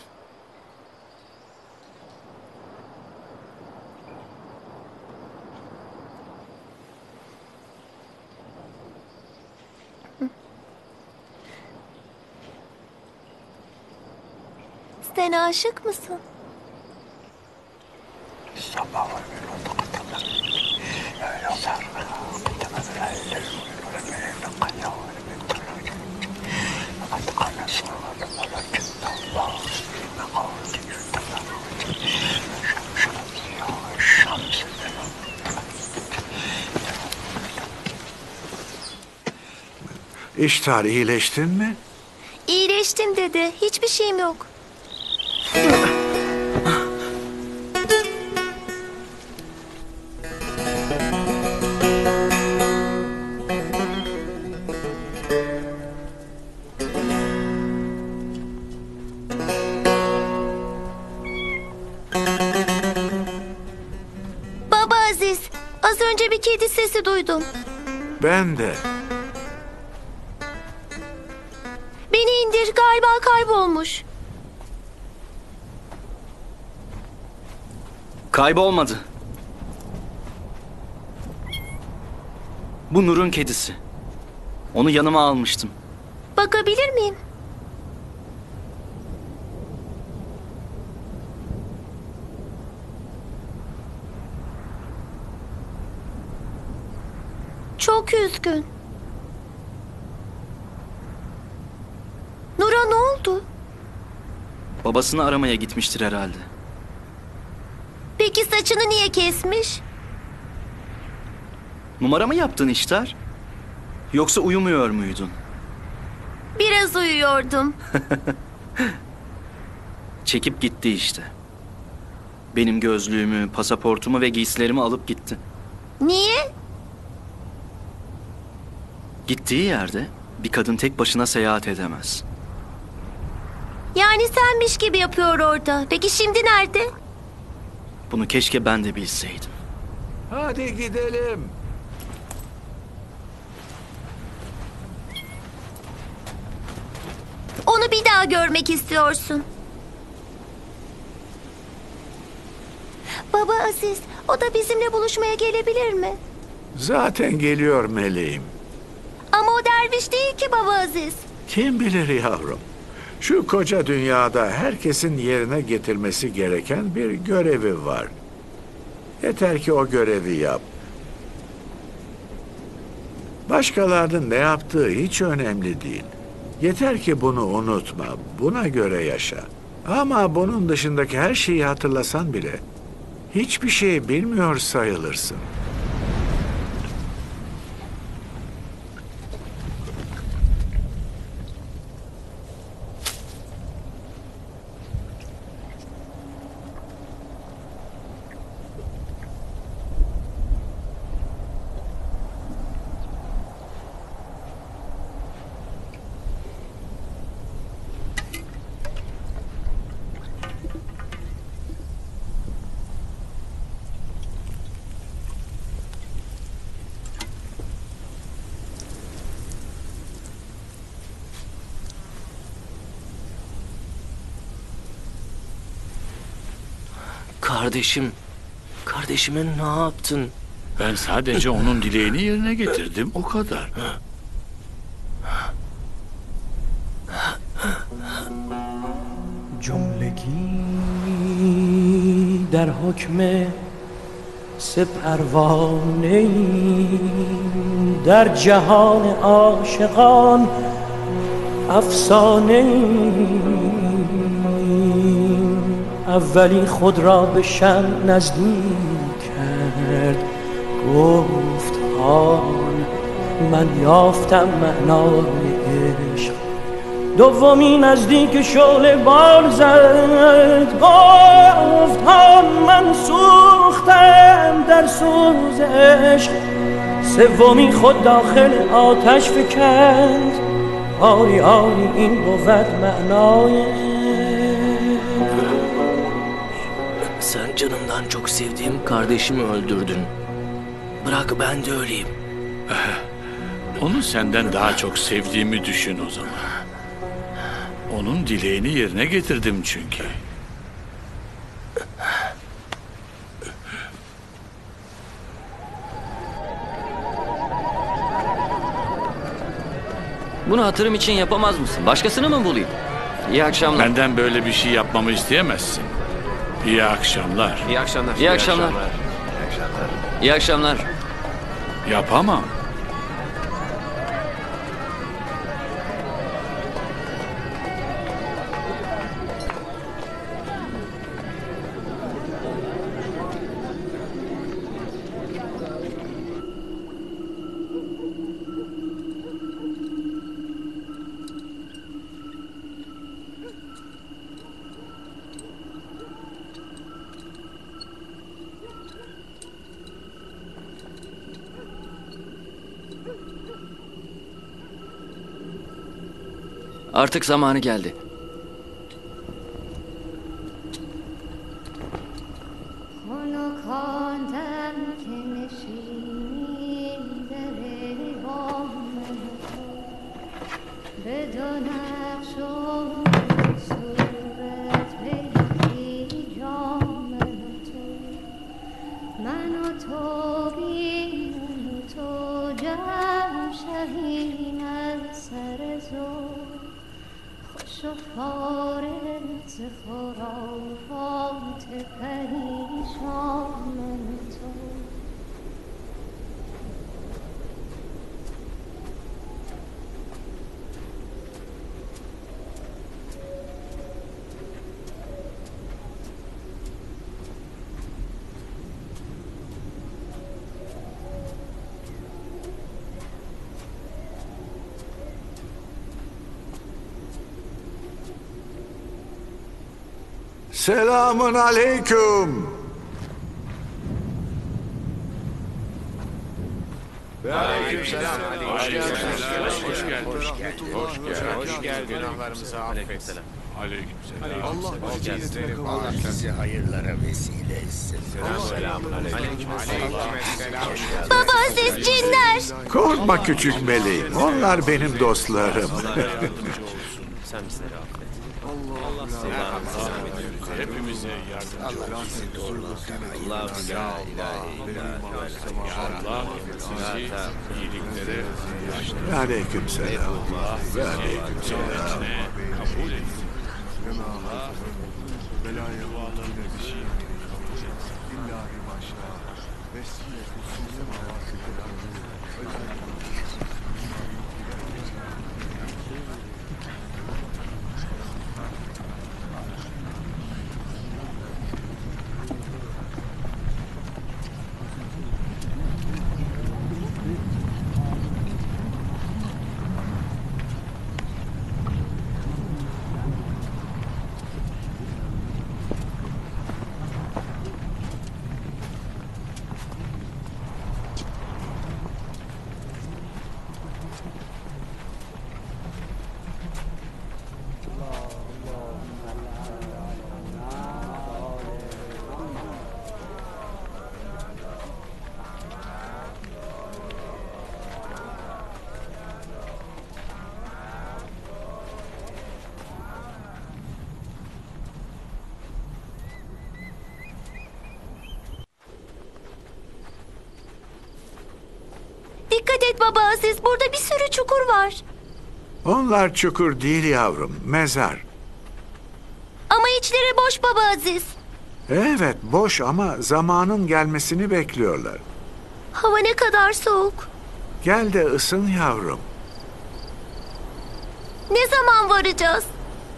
Sen aşık mısın? İştar, iyileştin mi? İyileştim dede. Hiçbir şeyim yok. sesi duydum. Ben de. Beni indir, galiba kaybolmuş. Kaybolmadı. Bu Nur'un kedisi. Onu yanıma almıştım. Bakabilir miyim? Çok üzgün. Nur'a ne oldu? Babasını aramaya gitmiştir herhalde. Peki saçını niye kesmiş? Numara mı yaptın İştar? Yoksa uyumuyor muydun? Biraz uyuyordum. Çekip gitti işte. Benim gözlüğümü, pasaportumu ve giysilerimi alıp gitti. Niye? Gittiği yerde bir kadın tek başına seyahat edemez. Yani senmiş gibi yapıyor orada. Peki şimdi nerede? Bunu keşke ben de bilseydim. Hadi gidelim. Onu bir daha görmek istiyorsun. Baba Aziz, o da bizimle buluşmaya gelebilir mi? Zaten geliyor meleğim. Ama o derviş değil ki Baba Aziz. Kim bilir yavrum. Şu koca dünyada herkesin yerine getirmesi gereken bir görevi var. Yeter ki o görevi yap. Başkalarının ne yaptığı hiç önemli değil. Yeter ki bunu unutma, buna göre yaşa. Ama bunun dışındaki her şeyi hatırlasan bile hiçbir şey bilmiyor sayılırsın. Kardeşim, kardeşime ne yaptın? Ben sadece onun dileğini yerine getirdim, o kadar. جملگی در حکم سه پروانه در جهان عاشقان افسانه اولی خود را به شم نزدیک کرد گفت آن من یافتم معنای عشق دومی نزدیک شعله بال زد گفت آن من سوختم در سوز عشق سومی خود داخل آتش فکند آری آری این بود معنای Sen canımdan çok sevdiğim kardeşimi öldürdün. Bırak ben de öleyim. Onu senden daha çok sevdiğimi düşün o zaman. Onun dileğini yerine getirdim çünkü. Bunu hatırım için yapamaz mısın? Başkasını mı bulayım? İyi akşamlar. Benden böyle bir şey yapmamı isteyemezsin. İyi akşamlar. İyi akşamlar. İyi akşamlar. İyi akşamlar. Yapamam. Artık zamanı geldi. خنک آن دم که نشینی بدون نقش و صورت پیکی جام من و تو بین و تو جمع شهین از سر زور خوش و فارغ ز خرافات پریشان تو Selamun aleyküm. Aleykümselam. Hoş geldin. Hoş geldin. Hoş geldin. Hoş geldin. Günahlarımızı affet. Aleykümselam. Allah sizi hayırlara vesile etsin. Selamun aleyküm. Baba Aziz, cinler. Korkma küçük meleğim. Onlar benim dostlarım. Sen bizleri affet. Hepimize yardımcı olsun. Allah bize Allah sizi iyiliklere ulaştırsın. Aleykümselam. Aleykümselam. Kabul etsin. Allah dualarını kabul Dikkat et baba Aziz, burada bir sürü çukur var. Onlar çukur değil yavrum, mezar. Ama içleri boş baba Aziz. Evet, boş ama zamanın gelmesini bekliyorlar. Hava ne kadar soğuk. Gel de ısın yavrum. Ne zaman varacağız?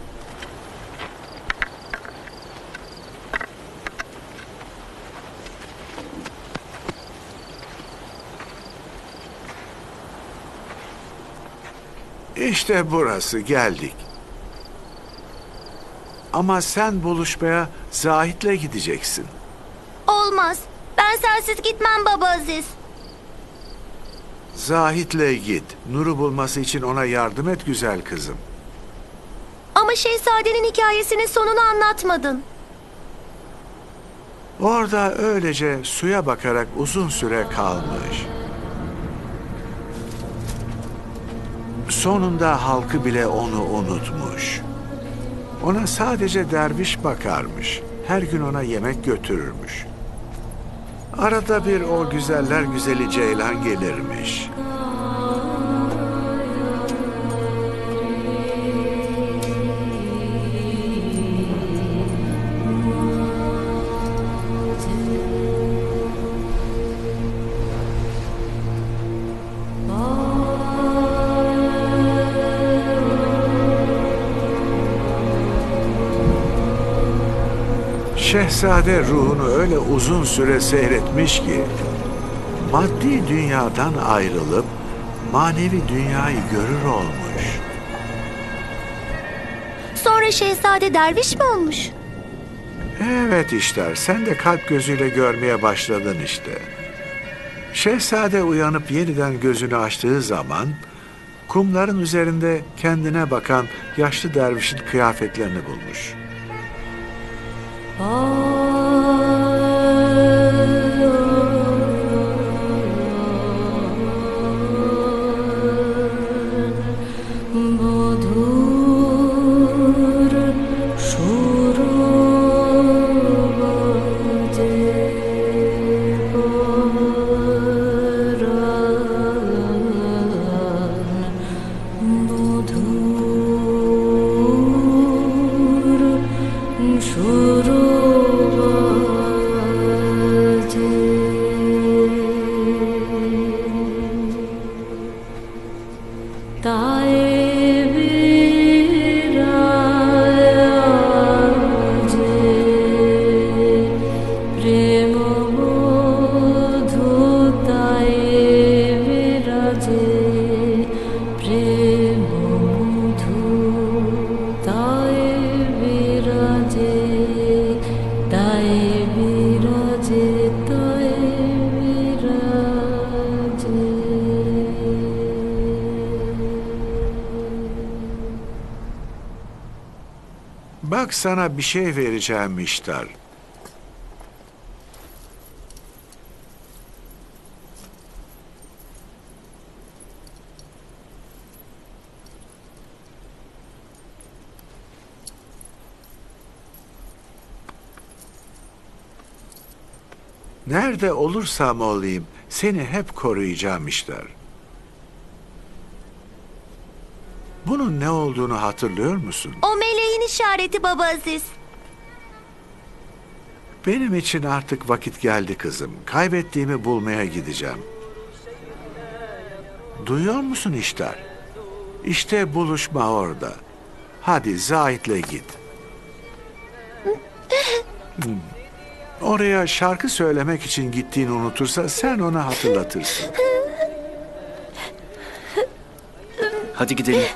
İşte burası, geldik. Ama sen buluşmaya Zahit'le gideceksin. Olmaz. Ben sensiz gitmem baba Aziz. Zahit'le git. Nur'u bulması için ona yardım et güzel kızım. Ama Şehzade'nin hikayesinin sonunu anlatmadın. Orada öylece suya bakarak uzun süre kalmış. Sonunda halkı bile onu unutmuş. Ona sadece derviş bakarmış. Her gün ona yemek götürürmüş. Arada bir o güzeller güzeli Ceylan gelirmiş. Şehzade ruhunu öyle uzun süre seyretmiş ki, maddi dünyadan ayrılıp manevi dünyayı görür olmuş. Sonra Şehzade derviş mi olmuş? Evet işler, sen de kalp gözüyle görmeye başladın işte. Şehzade uyanıp yeniden gözünü açtığı zaman, kumların üzerinde kendine bakan yaşlı dervişin kıyafetlerini bulmuş. Bu Bak sana bir şey vereceğim İştar. Nerede olursam olayım seni hep koruyacağım İştar. Bunun ne olduğunu hatırlıyor musun? O meleğin işareti Baba Aziz. Benim için artık vakit geldi kızım. Kaybettiğimi bulmaya gideceğim. Duyuyor musun İştar? İşte buluşma orada. Hadi Zahit'le git. Oraya şarkı söylemek için gittiğini unutursa sen ona hatırlatırsın. Hadi gidelim.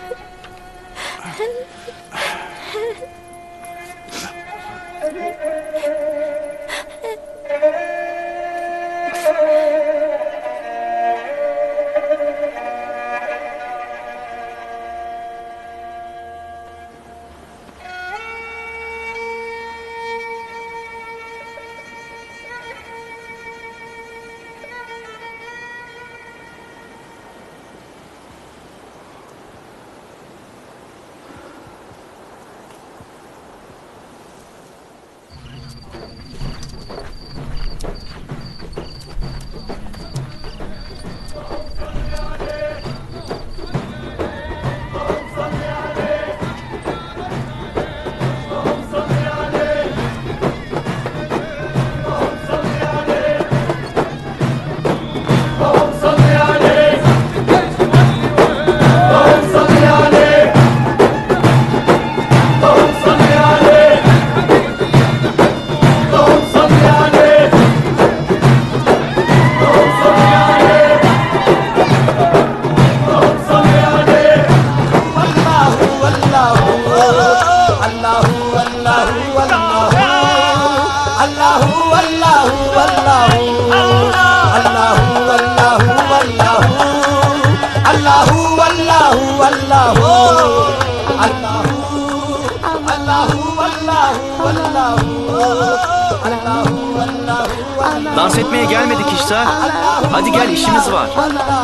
Dans etmeye gelmedik İştar. Hadi gel, işimiz var.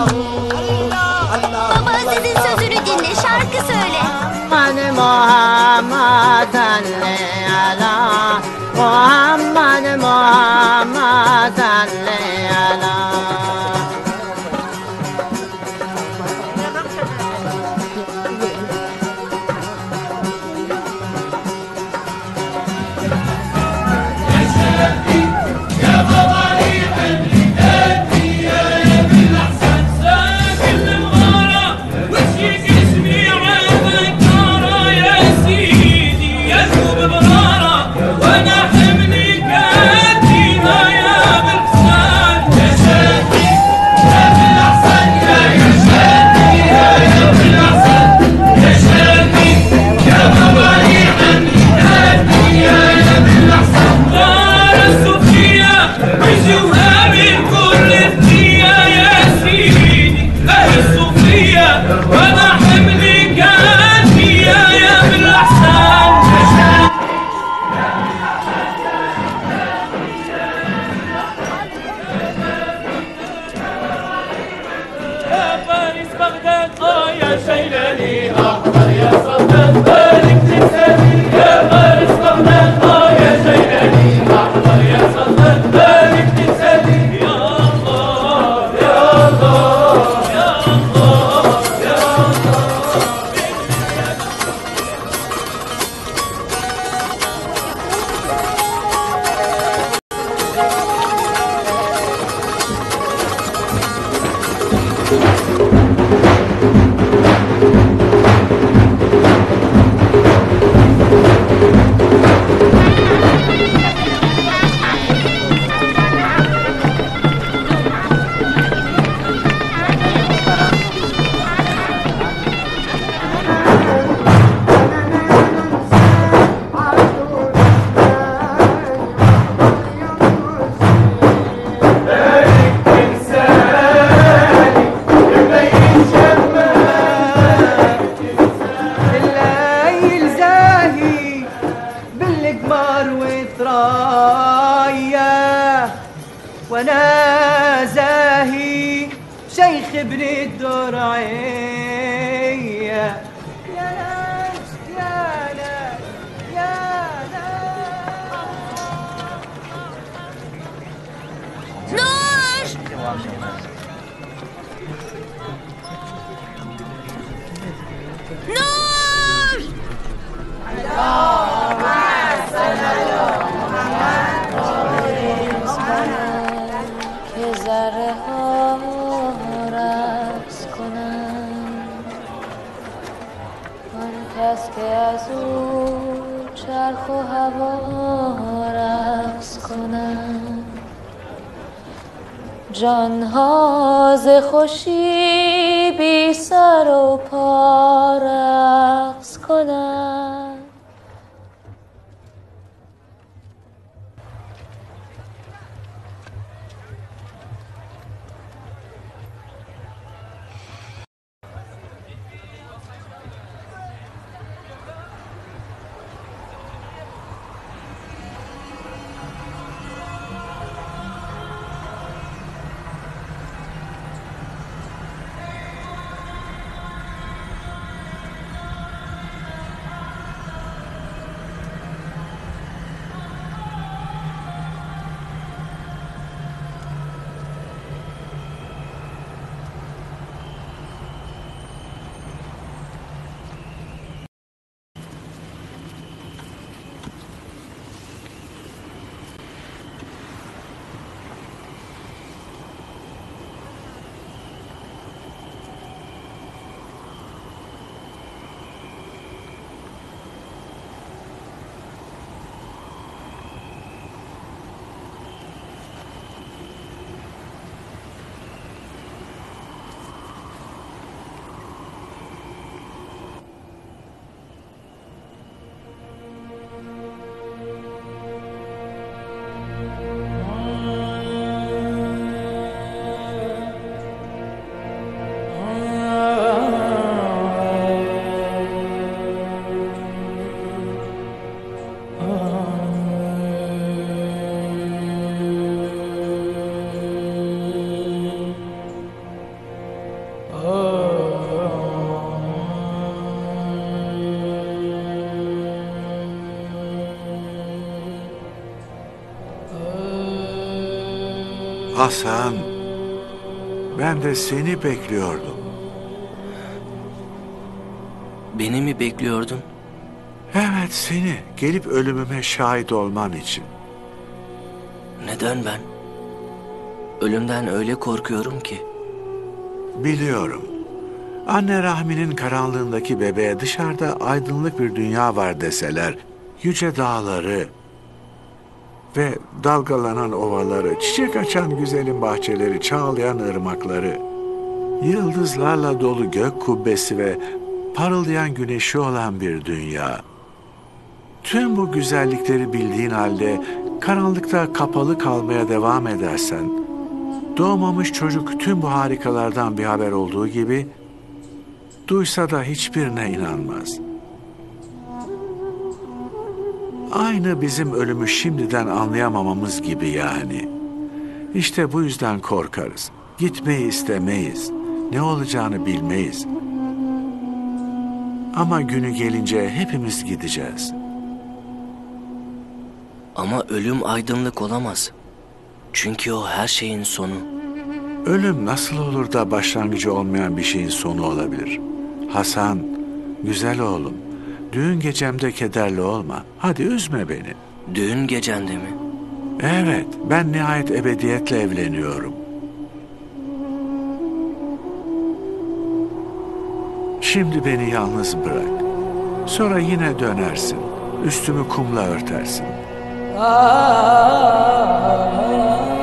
Baba Aziz'in sözünü dinle, şarkı söyle. Hani Muhammed salli ala Muhammed Muhammed salli ala. خبري الدور عين يا ناس يا ناس يا Nur! که ذره ها رقص کنن آن کس که از او چرخ و هوا رقص کنن جانها ز خوشی بی سر و پا رقص کنن Hasan, ben de seni bekliyordum. Beni mi bekliyordun? Evet, seni. Gelip ölümüme şahit olman için. Neden ben? Ölümden öyle korkuyorum ki. Biliyorum. Anne rahminin karanlığındaki bebeğe dışarıda aydınlık bir dünya var deseler, yüce dağları ve dalgalanan ovaları, çiçek açan güzelim bahçeleri, çağlayan ırmakları, yıldızlarla dolu gök kubbesi ve parıldayan güneşi olan bir dünya. Tüm bu güzellikleri bildiğin halde karanlıkta kapalı kalmaya devam edersen, doğmamış çocuk tüm bu harikalardan bir haber olduğu gibi, duysa da hiçbirine inanmaz. Aynı bizim ölümü şimdiden anlayamamamız gibi yani. İşte bu yüzden korkarız. Gitmeyi istemeyiz. Ne olacağını bilmeyiz. Ama günü gelince hepimiz gideceğiz. Ama ölüm aydınlık olamaz. Çünkü o her şeyin sonu. Ölüm nasıl olur da başlangıcı olmayan bir şeyin sonu olabilir? Hasan, güzel oğlum, düğün gecemde kederli olma. Hadi üzme beni. Düğün gecende mi? Evet, ben nihayet ebediyetle evleniyorum. Şimdi beni yalnız bırak. Sonra yine dönersin. Üstümü kumla örtersin.